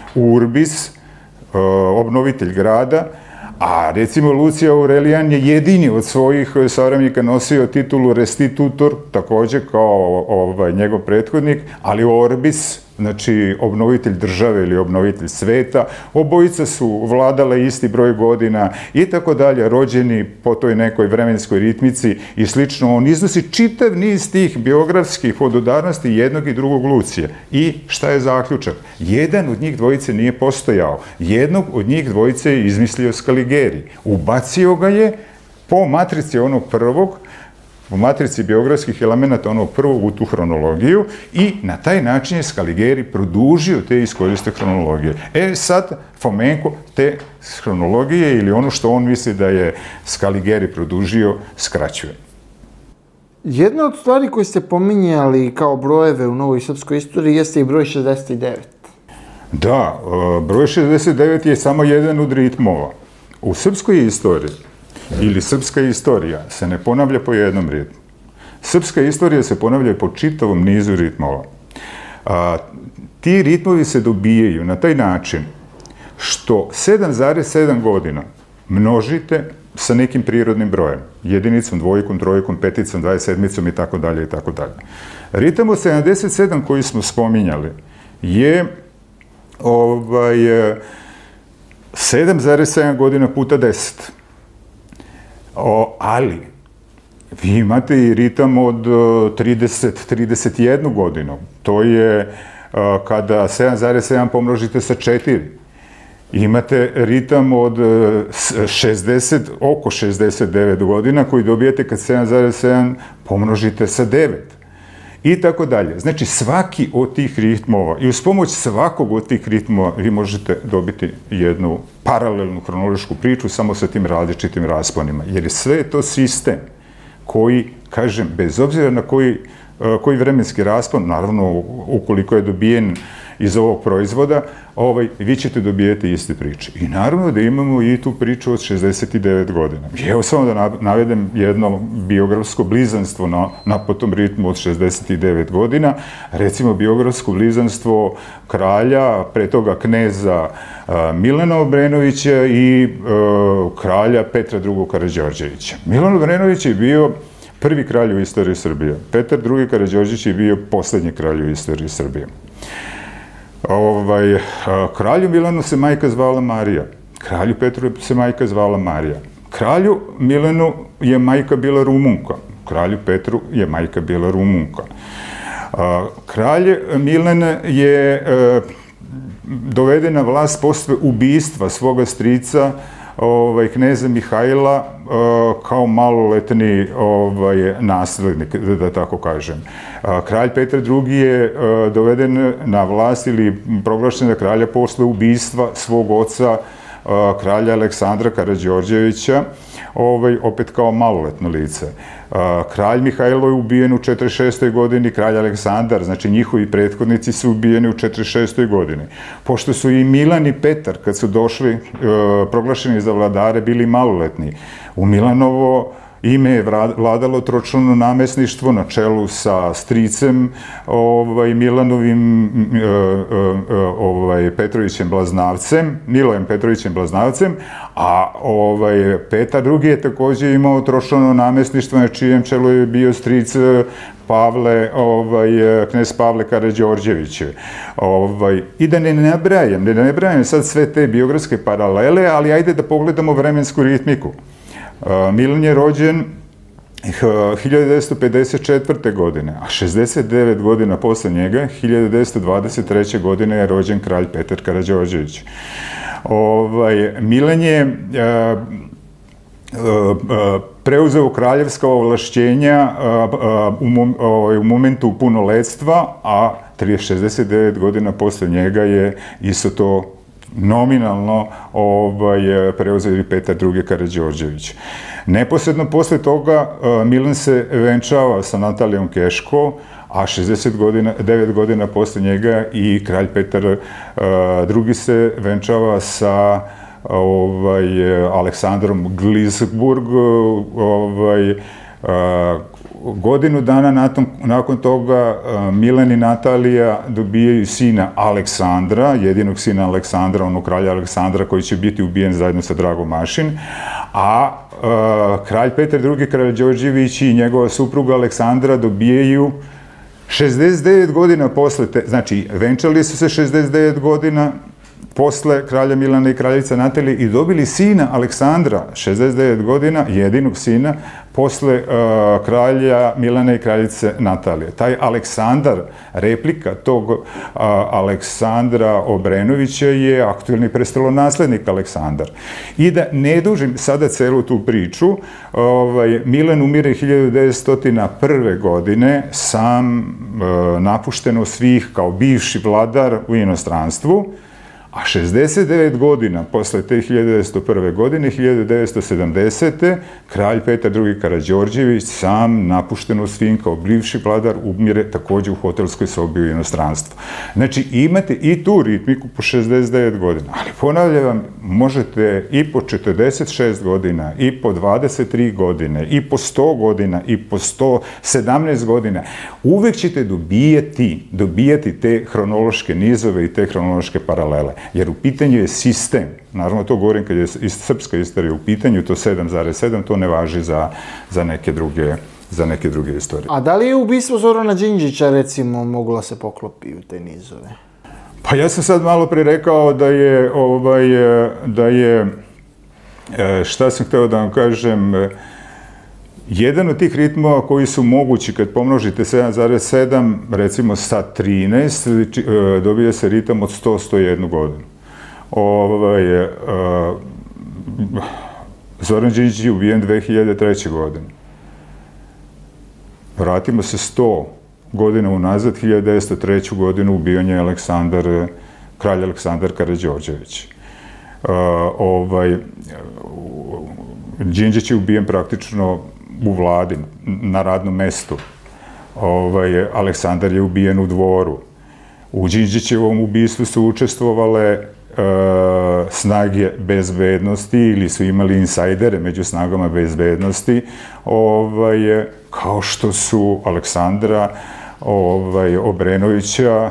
urbis, e, obnovitelj grada, a recimo Lucija Aurelijan je jedini od svojih savremenika nosio titulu restitutor, također kao ovaj, njegov prethodnik, ali orbis, znači obnovitelj države ili obnovitelj sveta. Obojica su vladale isti broj godina i tako dalje, rođeni po toj nekoj vremenskoj ritmici i slično. On iznosi čitav niz tih biografskih podudarnosti jednog i drugog Lucije. I šta je zaključak? Jedan od njih dvojice nije postojao. Jednog od njih dvojice je izmislio Scaligeri. Ubacio ga je po matrici onog prvog, u matrici biografskih elemenata onog prvog u tu hronologiju i na taj način je Scaligeri produžio te iskoriste hronologije. E sad Fomenko te hronologije ili ono što on misli da je Scaligeri produžio, skraćuje. Jedna od stvari koje ste pominjali kao brojeve u novoj srpskoj istoriji jeste i broj šezdeset devet. Da, broj šezdeset devet je samo jedan od ritmova. U srpskoj istoriji ili srpska istorija se ne ponavlja po jednom ritmu. Srpska istorija se ponavlja po čitavom nizu ritmova. A, ti ritmovi se dobijaju na taj način što sedam zarez sedam godina množite sa nekim prirodnim brojem. Jedinicom, dvojkom, trojkom, peticom, dvadeset sedmicom i tako dalje i tako dalje. Ritam od sedamdeset sedam koji smo spominjali je ovaj, sedam zarez sedam godina puta deset. O, ali, vi imate i ritam od trideset do trideset jedne godinu. To je uh, kada sedam zarez sedam pomnožite sa četiri. Imate ritam od šezdeset, oko šezdeset devet godina koji dobijete kad sedam zarez sedam pomnožite sa devet. I tako dalje. Znači, svaki od tih ritmova i uz pomoć svakog od tih ritmova vi možete dobiti jednu paralelnu hronološku priču samo sa tim različitim rasponima. Jer je sve to sistem koji, kažem, bez obzira na koji, koji vremenski raspon, naravno, ukoliko je dobijen iz ovog proizvoda, ovaj, vi ćete dobijeti iste priče. I naravno da imamo i tu priču od šezdeset devet godina. I evo samo da navedem jedno biografsko blizanstvo na, na po tom ritmu od šezdeset devet godina. Recimo biografsko blizanstvo kralja, pre toga kneza a, Milana Obrenovića i a, kralja Petra drugog Karađorđevića. Milan Obrenović je bio prvi kralj u istoriji Srbije. Petar drugi Karađorđević je bio poslednji kralj u istoriji Srbije. Ovaj, kralju Milanu se majka zvala Marija, kralju Petru se majka zvala Marija. Kralju Milanu je majka bila Rumunka, kralju Petru je majka bila Rumunka. Kralj Milan je doveden na vlast posle ubistva svoga strica, ovaj, kneza Mihajla, kao maloletni ovaj, naslednik, da tako kažem. Kralj Petar drugi je doveden na vlast ili proglašen za kralja posle ubistva svog oca, kralja Aleksandra Karađorđevića, ovaj, opet kao maloletno lice. Kralj Mihajlo je ubijen u četrdeset šestoj godini, kralj Aleksandar, znači njihovi prethodnici su ubijeni u četrdeset šestoj godini. Pošto su i Milan i Petar, kad su došli, proglašeni za vladare, bili maloletni, u Milanovo ime je vladalo tročlano namesništvo na čelu sa stricem ovaj, Milanovim ovaj, Petrovićem Blaznavcem, Milojem Petrovićem Blaznavcem, a ovaj, Petar drugi je takođe imao tročlano namesništvo na čijem čelu je bio stric Pavle, ovaj, knez Pavle Karađorđević. Ovaj, I da ne nabrajam, ne nabrajam sad sve te biografske paralele, ali ajde da pogledamo vremensku ritmiku. Milan je rođen hiljadu devetsto pedeset četvrte. godine, a šezdeset devet godina posle njega, hiljadu devetsto dvadeset treće. godine je rođen kralj Petar Karađorđević. Ovaj, Milan je a, a, a, preuzeo kraljevska ovlašćenja a, a, u, mom, a, u momentu punoletstva, a šezdeset devet godina posle njega je isto to nominalno ovaj, preuzeo i Petar drugi Karađorđević. Neposredno posle toga Milan se venčava sa Natalijom Keško, a šezdeset devet godina posle njega i kralj Petar drugi se venčava sa ovaj, Aleksandrom Glizburg, ovaj, godinu dana nakon toga Milan i Natalija dobijaju sina Aleksandra, jedinog sina Aleksandra, onog kralja Aleksandra koji će biti ubijen zajedno sa Dragom Mašin, a kralj Petar drugi Karađorđević i njegova supruga Aleksandra dobijaju šezdeset devet godina posle te, znači venčali su se šezdeset devet godina posle kralja Milana i kraljica Natalije i dobili sina Aleksandra, šezdeset devet godina, jedinog sina, posle uh, kralja Milana i kraljice Natalije. Taj Aleksandar, replika tog uh, Aleksandra Obrenovića je aktuelni prestolonaslednik Aleksandar. I da ne dužim sada celu tu priču, ovaj, Milan umire hiljadu devetsto prve. godine, sam uh, napušten od svih kao bivši vladar u inostranstvu, a šezdeset devet godina posle te hiljadu devetsto prve. godine, hiljadu devetsto sedamdesete. kralj Petar drugi Karađorđević, sam napušten od svih kao bivši vladar, umire takođe u hotelskoj sobi u inostranstvu. Znači, imate i tu ritmiku po šezdeset devet godina, ali ponavljam vam, možete i po četrdeset šest godina, i po dvadeset tri godine, i po sto godina, i po sto sedamnaest godina. Uvek ćete dobijati, dobijati te hronološke nizove i te hronološke paralele. Jer u pitanju je sistem, naravno to govorim kad je srpska istorija u pitanju, to sedam zarez sedam, to ne važi za, za neke druge za neke druge istorije. A da li je ubistvo Zorana Đinđića, recimo, moglo se poklopi u te nizove? Pa ja sam sad malo pre rekao da je, ovaj, da je, šta sam hteo da vam kažem, jedan od tih ritmova koji su mogući kad pomnožite sedam zarez sedam, recimo sa trinaest, dobije se ritam od sto do sto jedna godinu. Ovaj, Zoran Đinđić je ubijen dve hiljade treće. godine. Vratimo se sto godina unazad, hiljadu devetsto treću. godinu ubijen je Aleksandar, kralj Aleksandar Karađorđević. Ovaj, Đinđić je ubijen praktično u vladi, na radnom mestu. Ovaj, Aleksandar je ubijen u dvoru. U Đinđićevom ubistvu su učestvovale e, snage bezbednosti ili su imali insajdere među snagama bezbednosti, ovaj, kao što su Aleksandra ovaj, Obrenovića,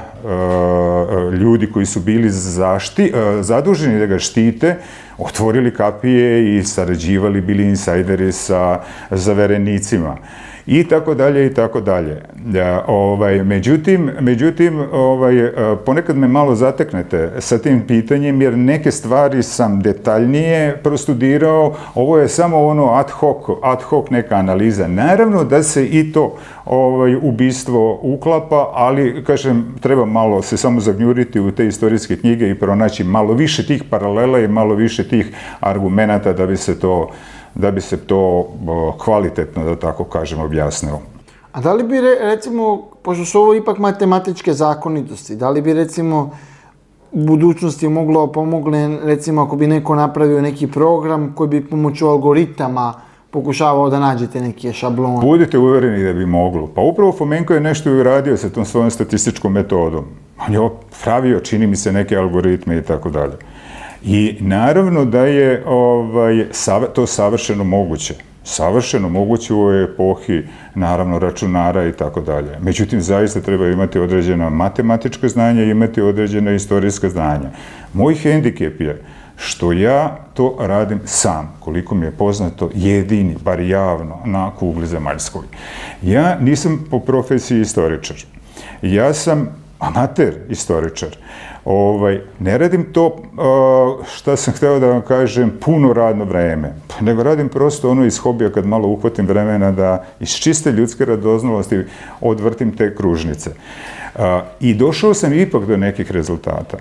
e, ljudi koji su bili zašti, e, zaduženi da ga štite, otvorili kapije i sarađivali, bili insajderi sa zaverenicima. I tako dalje, i tako dalje. Ovaj, međutim, međutim ovaj, ponekad me malo zateknete sa tim pitanjem, jer neke stvari sam detaljnije prostudirao, ovo je samo ono ad hoc, ad hoc neka analiza. Naravno da se i to ovaj, ubistvo uklapa, ali, kažem, treba malo se samo zagnjuriti u te istorijske knjige i pronaći malo više tih paralela i malo više tih argumenata da bi se to da bi se to kvalitetno, da tako kažem, objasnilo. A da li bi, recimo, pošto su ovo ipak matematičke zakonitosti, da li bi, recimo, u budućnosti moglo pomogne, recimo, ako bi neko napravio neki program koji bi pomoću algoritama pokušavao da nađete neke šablone? Budite uvereni da bi moglo. Pa upravo Fomenko je nešto i uradio sa tom svojom statističkom metodom. On je pravio, čini mi se, neke algoritme i tako dalje. I naravno da je ovaj, to savršeno moguće. Savršeno moguće u ovoj epohi, naravno, računara i tako dalje. Međutim, zaista treba imati određena matematička znanja i imati određena istorijska znanja. Moj hendikep je što ja to radim sam, koliko mi je poznato, jedini, bar javno, na kugli zemaljskoj. Ja nisam po profesiji istoričar. Ja sam amater istoričar. Ovaj, ne radim to, šta sam hteo da vam kažem, puno radno vreme, nego radim prosto ono iz hobija kad malo uhvatim vremena da iz čiste ljudske radoznalosti odvrtim te kružnice. I došao sam ipak do nekih rezultata.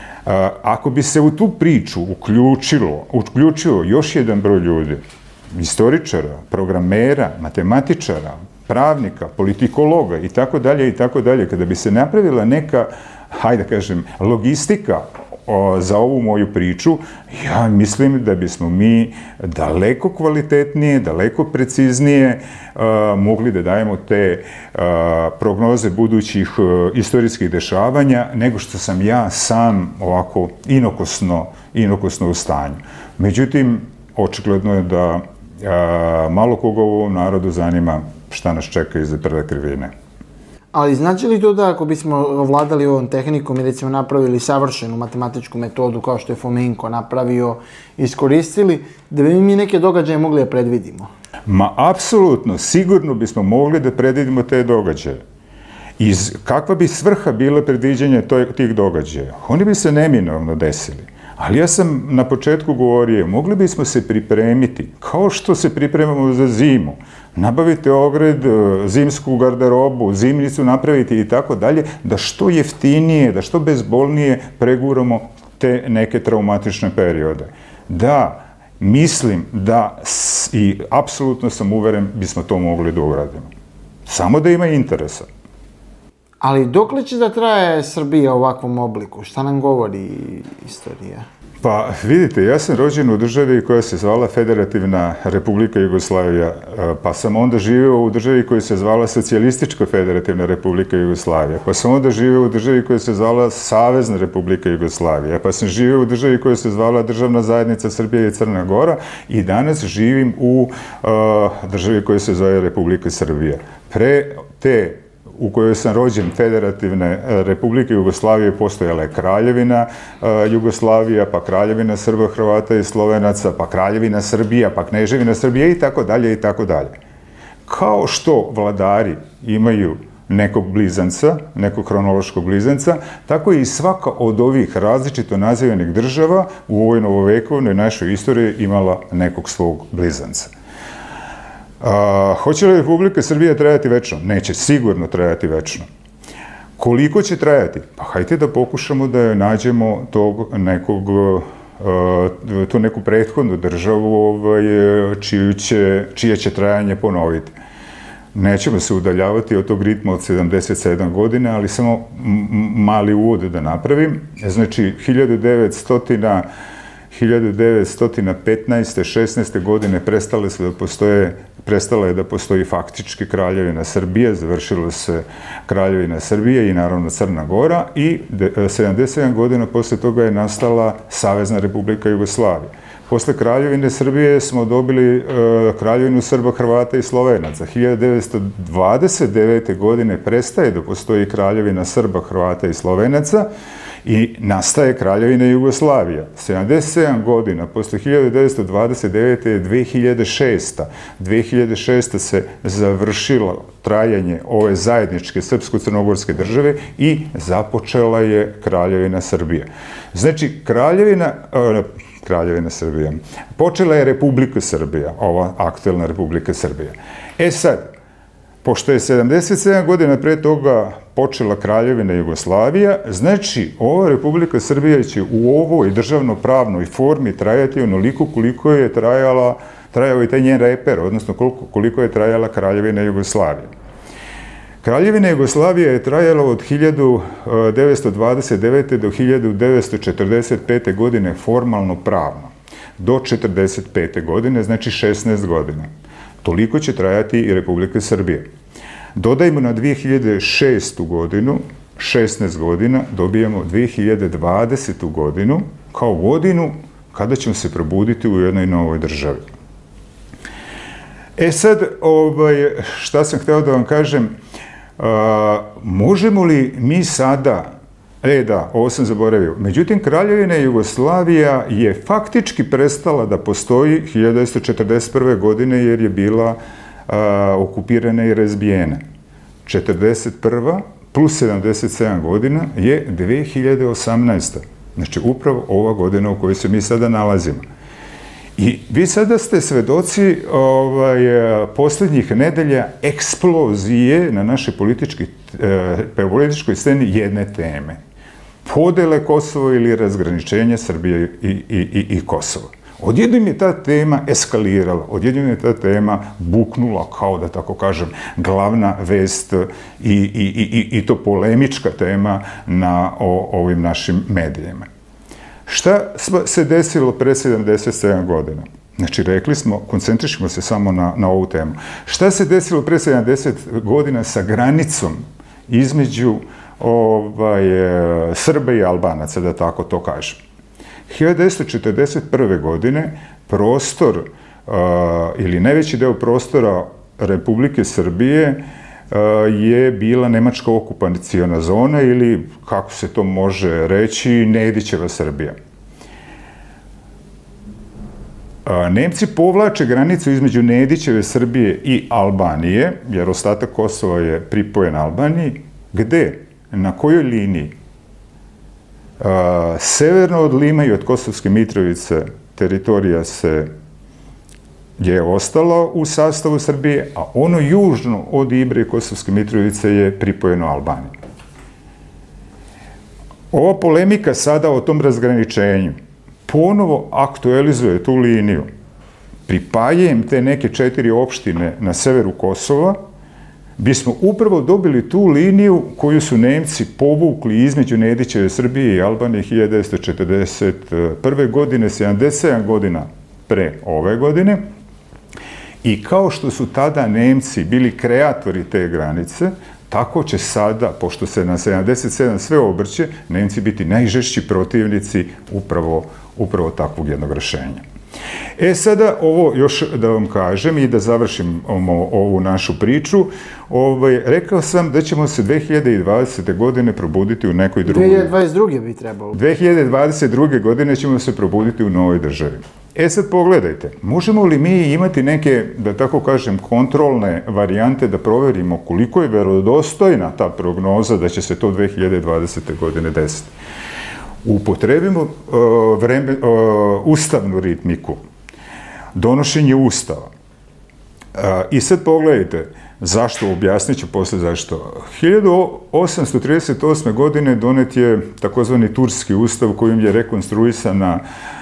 Ako bi se u tu priču uključilo, uključio još jedan broj ljudi, istoričara, programera, matematičara, pravnika, politikologa i tako dalje i tako dalje, kada bi se napravila neka, hajde da kažem, logistika za ovu moju priču, ja mislim da bismo mi daleko kvalitetnije, daleko preciznije mogli da dajemo te prognoze budućih istorijskih dešavanja, nego što sam ja sam ovako inokosno, inokosno u stanju. Međutim, očigledno je da malo koga u ovom narodu zanima šta nas čeka iza prve krivine. Ali znači li to da ako bismo ovladali ovom tehnikom i recimo napravili savršenu matematičku metodu kao što je Fomenko napravio, iskoristili, da bi mi neke događaje mogli da predvidimo? Ma, apsolutno, sigurno bismo mogli da predvidimo te događaje. I kakva bi svrha bila predviđanja tih događaja? Oni bi se neminovno desili. Ali ja sam na početku govorio, mogli bismo se pripremiti, kao što se pripremamo za zimu, nabaviti ogred, zimsku garderobu, zimnicu napraviti i tako dalje, da što jeftinije, da što bezbolnije preguramo te neke traumatične periode. Da, mislim da, i apsolutno sam uveren, bismo to mogli da uradimo. Samo da ima interesa. Ali dokle će da traje Srbija u ovakvom obliku? Šta nam govori istorija? Pa vidite, ja sam rođen u državi koja se zvala Federativna Republika Jugoslavija, pa sam onda živeo u državi koja se zvala Socijalistička Federativna Republika Jugoslavija, pa sam onda živeo u državi koja se zvala Savezna Republika Jugoslavija, pa sam živeo u državi koja se zvala Državna zajednica Srbije i Crna Gora i danas živim u državi koja se zove Republika Srbija. Pre te u kojoj sam rođen, Federativne Republike Jugoslavije, postojala je Kraljevina Jugoslavija, pa Kraljevina Srba, Hrvata i Slovenaca, pa Kraljevina Srbija, pa Kneževina Srbija i tako dalje i tako dalje. Kao što vladari imaju nekog blizanca, nekog hronološkog blizanca, tako i svaka od ovih različito nazivanih država u ovoj novovekovnoj našoj istoriji imala nekog svog blizanca. Hoće li Republika Srbija trajati večno? Neće sigurno trajati večno. Koliko će trajati? Pa hajde da pokušamo da nađemo tog nekog, tu neku prethodnu državu ovaj, čiju će, čije će trajanje ponoviti. Nećemo se udaljavati od tog ritma od sedamdeset sedam godina, ali samo mali uvod da napravim. Znači, hiljadu devetsto petnaeste šesnaeste godine prestale su da postoje, prestala je da postoji faktički Kraljevina Srbije, završila se Kraljevina Srbije i naravno Crna Gora i sedamdeset sedam godina posle toga je nastala Savezna Republika Jugoslavija. Posle Kraljevine Srbije smo dobili uh, Kraljevinu Srba, Hrvata i Slovenaca. hiljadu devetsto dvadeset devete. godine prestaje da postoji Kraljevina Srba, Hrvata i Slovenaca i nastaje Kraljevina Jugoslavija. sedamdeset sedam godina posle hiljadu devetsto dvadeset devete. je dve hiljade šesta. dve hiljade šesta. se završilo trajanje ove zajedničke srpsko-crnogorske države i započela je Kraljevina Srbije. Znači, Kraljevina... Uh, Kraljevina Srbija. Počela je Republika Srbija, ova aktuelna Republika Srbija. E sad, pošto je sedamdeset sedam godina pre toga počela Kraljevina Jugoslavija, znači ova Republika Srbija će u ovoj državno-pravnoj formi trajati onoliko koliko je trajala, trajao i taj njen reper, odnosno koliko, koliko je trajala Kraljevina Jugoslavija. Kraljevina Jugoslavija je trajala od hiljadu devetsto dvadeset devete. do hiljadu devetsto četrdeset pete. godine formalno pravno. Do četrdeset pete. godine, znači šesnaest godina. Toliko će trajati i Republika Srbija. Dodajmo na dve hiljade šestu. godinu, šesnaest godina, dobijamo dve hiljade dvadesetu. godinu, kao godinu kada ćemo se probuditi u jednoj novoj državi. E sad, ovaj, šta sam hteo da vam kažem, Uh, možemo li mi sada, e da, ovo sam zaboravio, međutim, Kraljevina Jugoslavija je faktički prestala da postoji hiljadu devetsto četrdeset prve. godine jer je bila uh, okupirana i razbijena. četrdeset prva plus sedamdeset sedam godina je dve hiljade osamnaesta. Znači, upravo ova godina u kojoj se mi sada nalazimo. I vi sada ste svedoci ovaj, posljednjih nedelja eksplozije na našoj politički, e, političkoj sceni jedne teme. Podele Kosovo ili razgraničenje Srbije i, i, i, i Kosova. Odjednom je ta tema eskalirala, odjednom je ta tema buknula kao, da tako kažem, glavna vest i, i, i, i to polemička tema na o, ovim našim medijima. Šta se desilo pre sedamdeset sedam godina? Znači, rekli smo, koncentrišimo se samo na, na ovu temu. Šta se desilo pre sedamdeset godina sa granicom između ovaj, Srba i Albanaca, da tako to kažem? hiljadu devetsto četrdeset prve. godine prostor uh, ili najveći deo prostora Republike Srbije je bila nemačka okupaciona zona ili, kako se to može reći, Nedićeva Srbija. Nemci povlače granicu između Nedićeve Srbije i Albanije, jer ostatak Kosova je pripojen Albaniji. Gde? Na kojoj liniji? Severno od Lima i od Kosovske Mitrovice teritorija se je ostalo u sastavu Srbije, a ono južno od Ibre i Kosovske Mitrovice je pripojeno Albaniji. Ova polemika sada o tom razgraničenju ponovo aktualizuje tu liniju. Pripajanjem te neke četiri opštine na severu Kosova bismo upravo dobili tu liniju koju su Nemci povukli između Nedićeve Srbije i Albanije hiljadu devetsto četrdeset prve. godine, sedamdeset sedam godina pre ove godine. I kao što su tada Nemci bili kreatori te granice, tako će sada, pošto se na sedamdeset sedam sve obrće, Nemci biti najžešći protivnici upravo, upravo takvog jednog rešenja. E sada, ovo još da vam kažem i da završim ovu našu priču, ovaj, rekao sam da ćemo se dve hiljade dvadesete. godine probuditi u nekoj drugoj... dve hiljade dvadeset druge bi trebalo. dve hiljade dvadeset druge. godine ćemo se probuditi u novoj državi. E sad pogledajte, možemo li mi imati neke, da tako kažem, kontrolne varijante da proverimo koliko je verodostojna ta prognoza da će se to dve hiljade dvadesete. godine desiti? Upotrebimo uh, vreme, uh, ustavnu ritmiku, donošenje ustava. Uh, I sad pogledajte, Zašto? Objasnit ću poslije zašto. hiljadu osamsto trideset osme. godine donet je takozvani Turski ustav kojim je rekonstruisana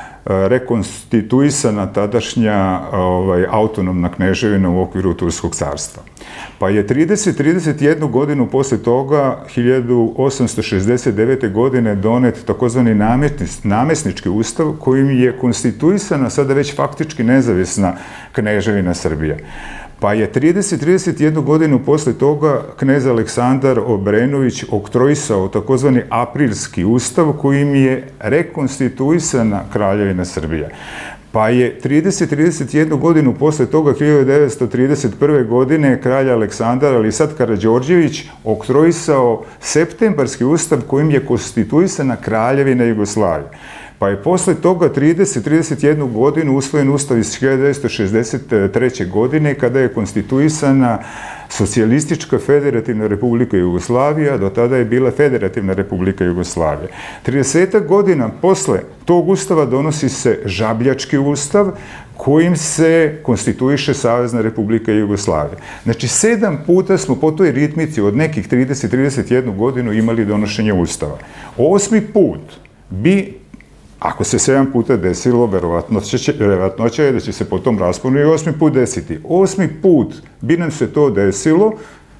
rekonstituisana tadašnja ovaj, autonomna kneževina u okviru Turskog carstva. Pa je trideset do trideset jednu godinu poslije toga, hiljadu osamsto šezdeset devete. godine, donet takozvani namjesnički ustav kojim je konstituisana sada već faktički nezavisna kneževina Srbije. Pa je trideset do trideset jednu godinu poslije toga knez Aleksandar Obrenović oktroisao takozvani aprilski ustav kojim je rekonstituisana kraljevina Srbije. Pa je trideset do trideset jednu godinu poslije toga, hiljadu devetsto trideset prve. godine, kralj Aleksandar, ali sad Karađorđević, oktroisao septembarski ustav kojim je konstituisana kraljevina Jugoslavije. Pa je posle toga trideset do trideset jednu godinu usvojen ustav iz hiljadu devetsto šezdeset treće. godine kada je konstituisana Socijalistička federativna republika Jugoslavija, do tada je bila Federativna republika Jugoslavija. trideset godina posle tog ustava donosi se Žabljački ustav kojim se konstituiše Savezna republika Jugoslavija. Znači, sedam puta smo po toj ritmici od nekih trideset do trideset jednu godinu imali donošenje ustava. Osmi put bi, ako se sedam puta desilo, verovatnoća je da će se po tom rasponu i osmi put desiti. Osmi put bi nam se to desilo,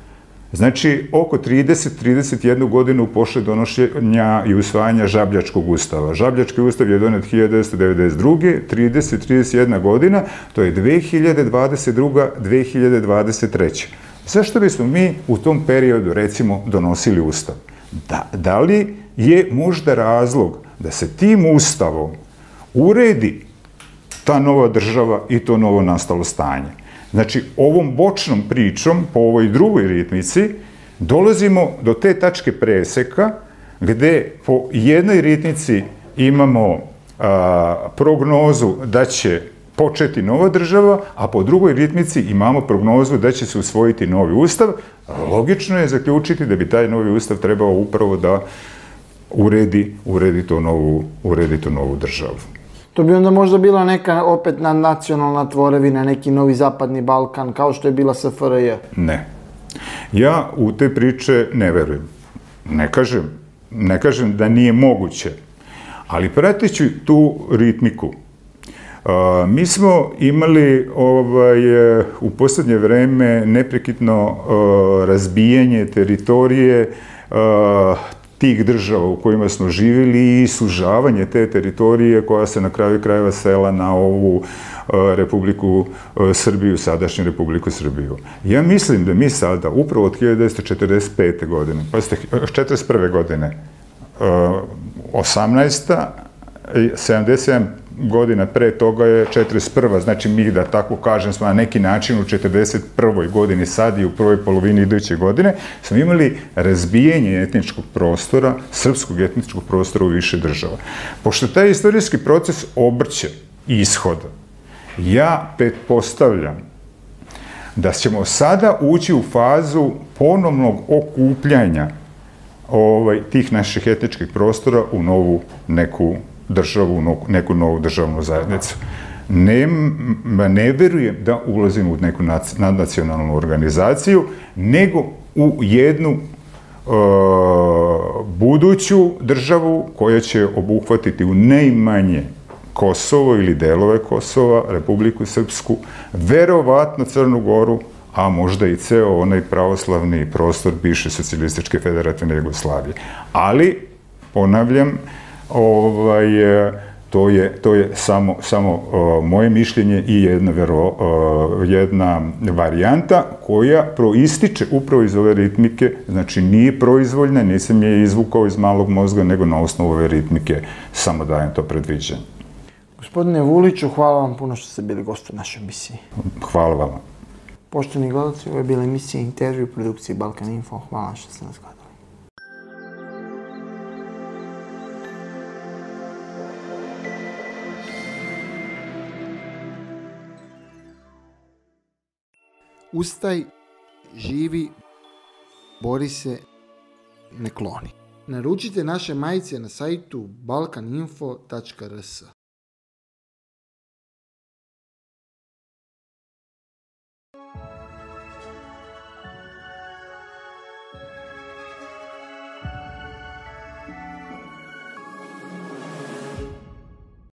znači oko trideset do trideset jednu godinu posle donošenja i usvajanja Žabljačkog ustava. Žabljački ustav je donet hiljadu devetsto devedeset druge. trideset do trideset jedna godina, to je dve hiljade dvadeset druga. dve hiljade dvadeset treća. Zašto bismo mi u tom periodu, recimo, donosili ustav? Da li je možda razlog da se tim ustavom uredi ta nova država i to novo nastalo stanje? Znači, ovom bočnom pričom, po ovoj drugoj ritmici, dolazimo do te tačke preseka gde po jednoj ritmici imamo prognozu da će početi nova država, a po drugoj ritmici imamo prognozu da će se usvojiti novi ustav. Logično je zaključiti da bi taj novi ustav trebao upravo da uredi, uredi to novu, uredi to novu državu. To bi onda možda bila neka opet nacionalna tvorevina, neki novi zapadni Balkan, kao što je bila S F R J? Ne. Ja u te priče ne verujem. Ne kažem, ne kažem da nije moguće, ali prateći tu ritmiku, mi smo imali u posljednje vreme neprekidno razbijanje teritorije tih država u kojima smo živjeli i sužavanje te teritorije koja se na kraju krajeva sela na ovu Republiku Srbiju, sadašnju Republiku Srbiju. Ja mislim da mi sada, upravo od hiljadu devetsto četrdeset pete. godine, pa ste četrdeset prve. godine, osamnaesta, sedamdeset sedam godina pre toga je četrdeset prva. Znači, mi, da tako kažem, smo na neki način u četrdeset prvoj. godini sad i u prvoj polovini iduće godine smo imali razbijanje etničkog prostora, srpskog etničkog prostora u više država. Pošto taj istorijski proces obrće ishoda, ja pretpostavljam da ćemo sada ući u fazu ponovnog okupljanja tih naših etničkih prostora u novu neku državu, neku novu državnu zajednicu. Ne verujem da ulazimo u neku nadnacionalnu organizaciju, nego u jednu buduću državu koja će obuhvatiti u najmanje Kosovo ili delove Kosova, Republiku Srpsku, verovatno Crnu Goru, a možda i ceo onaj pravoslavni prostor bivše Socijalističke federativne Jugoslavije. Ali, ponavljam, to je samo moje mišljenje i jedna varijanta koja proističe upravo iz ove ritmike, znači nije proizvoljna, nisam je izvukao iz malog mozga, nego na osnovu ove ritmike samo dajem to predviđenje. Gospodine Vuliću, hvala vam puno što ste bili gost u našoj emisiji. Hvala vama. Poštovani gledalci, ovo je bila emisija Intervju u produkciji Balkan Info. Hvala što ste nas gledali. Ustaj, živi, bori se, ne kloni. Naručite naše majice na sajtu balkan info tačka r s.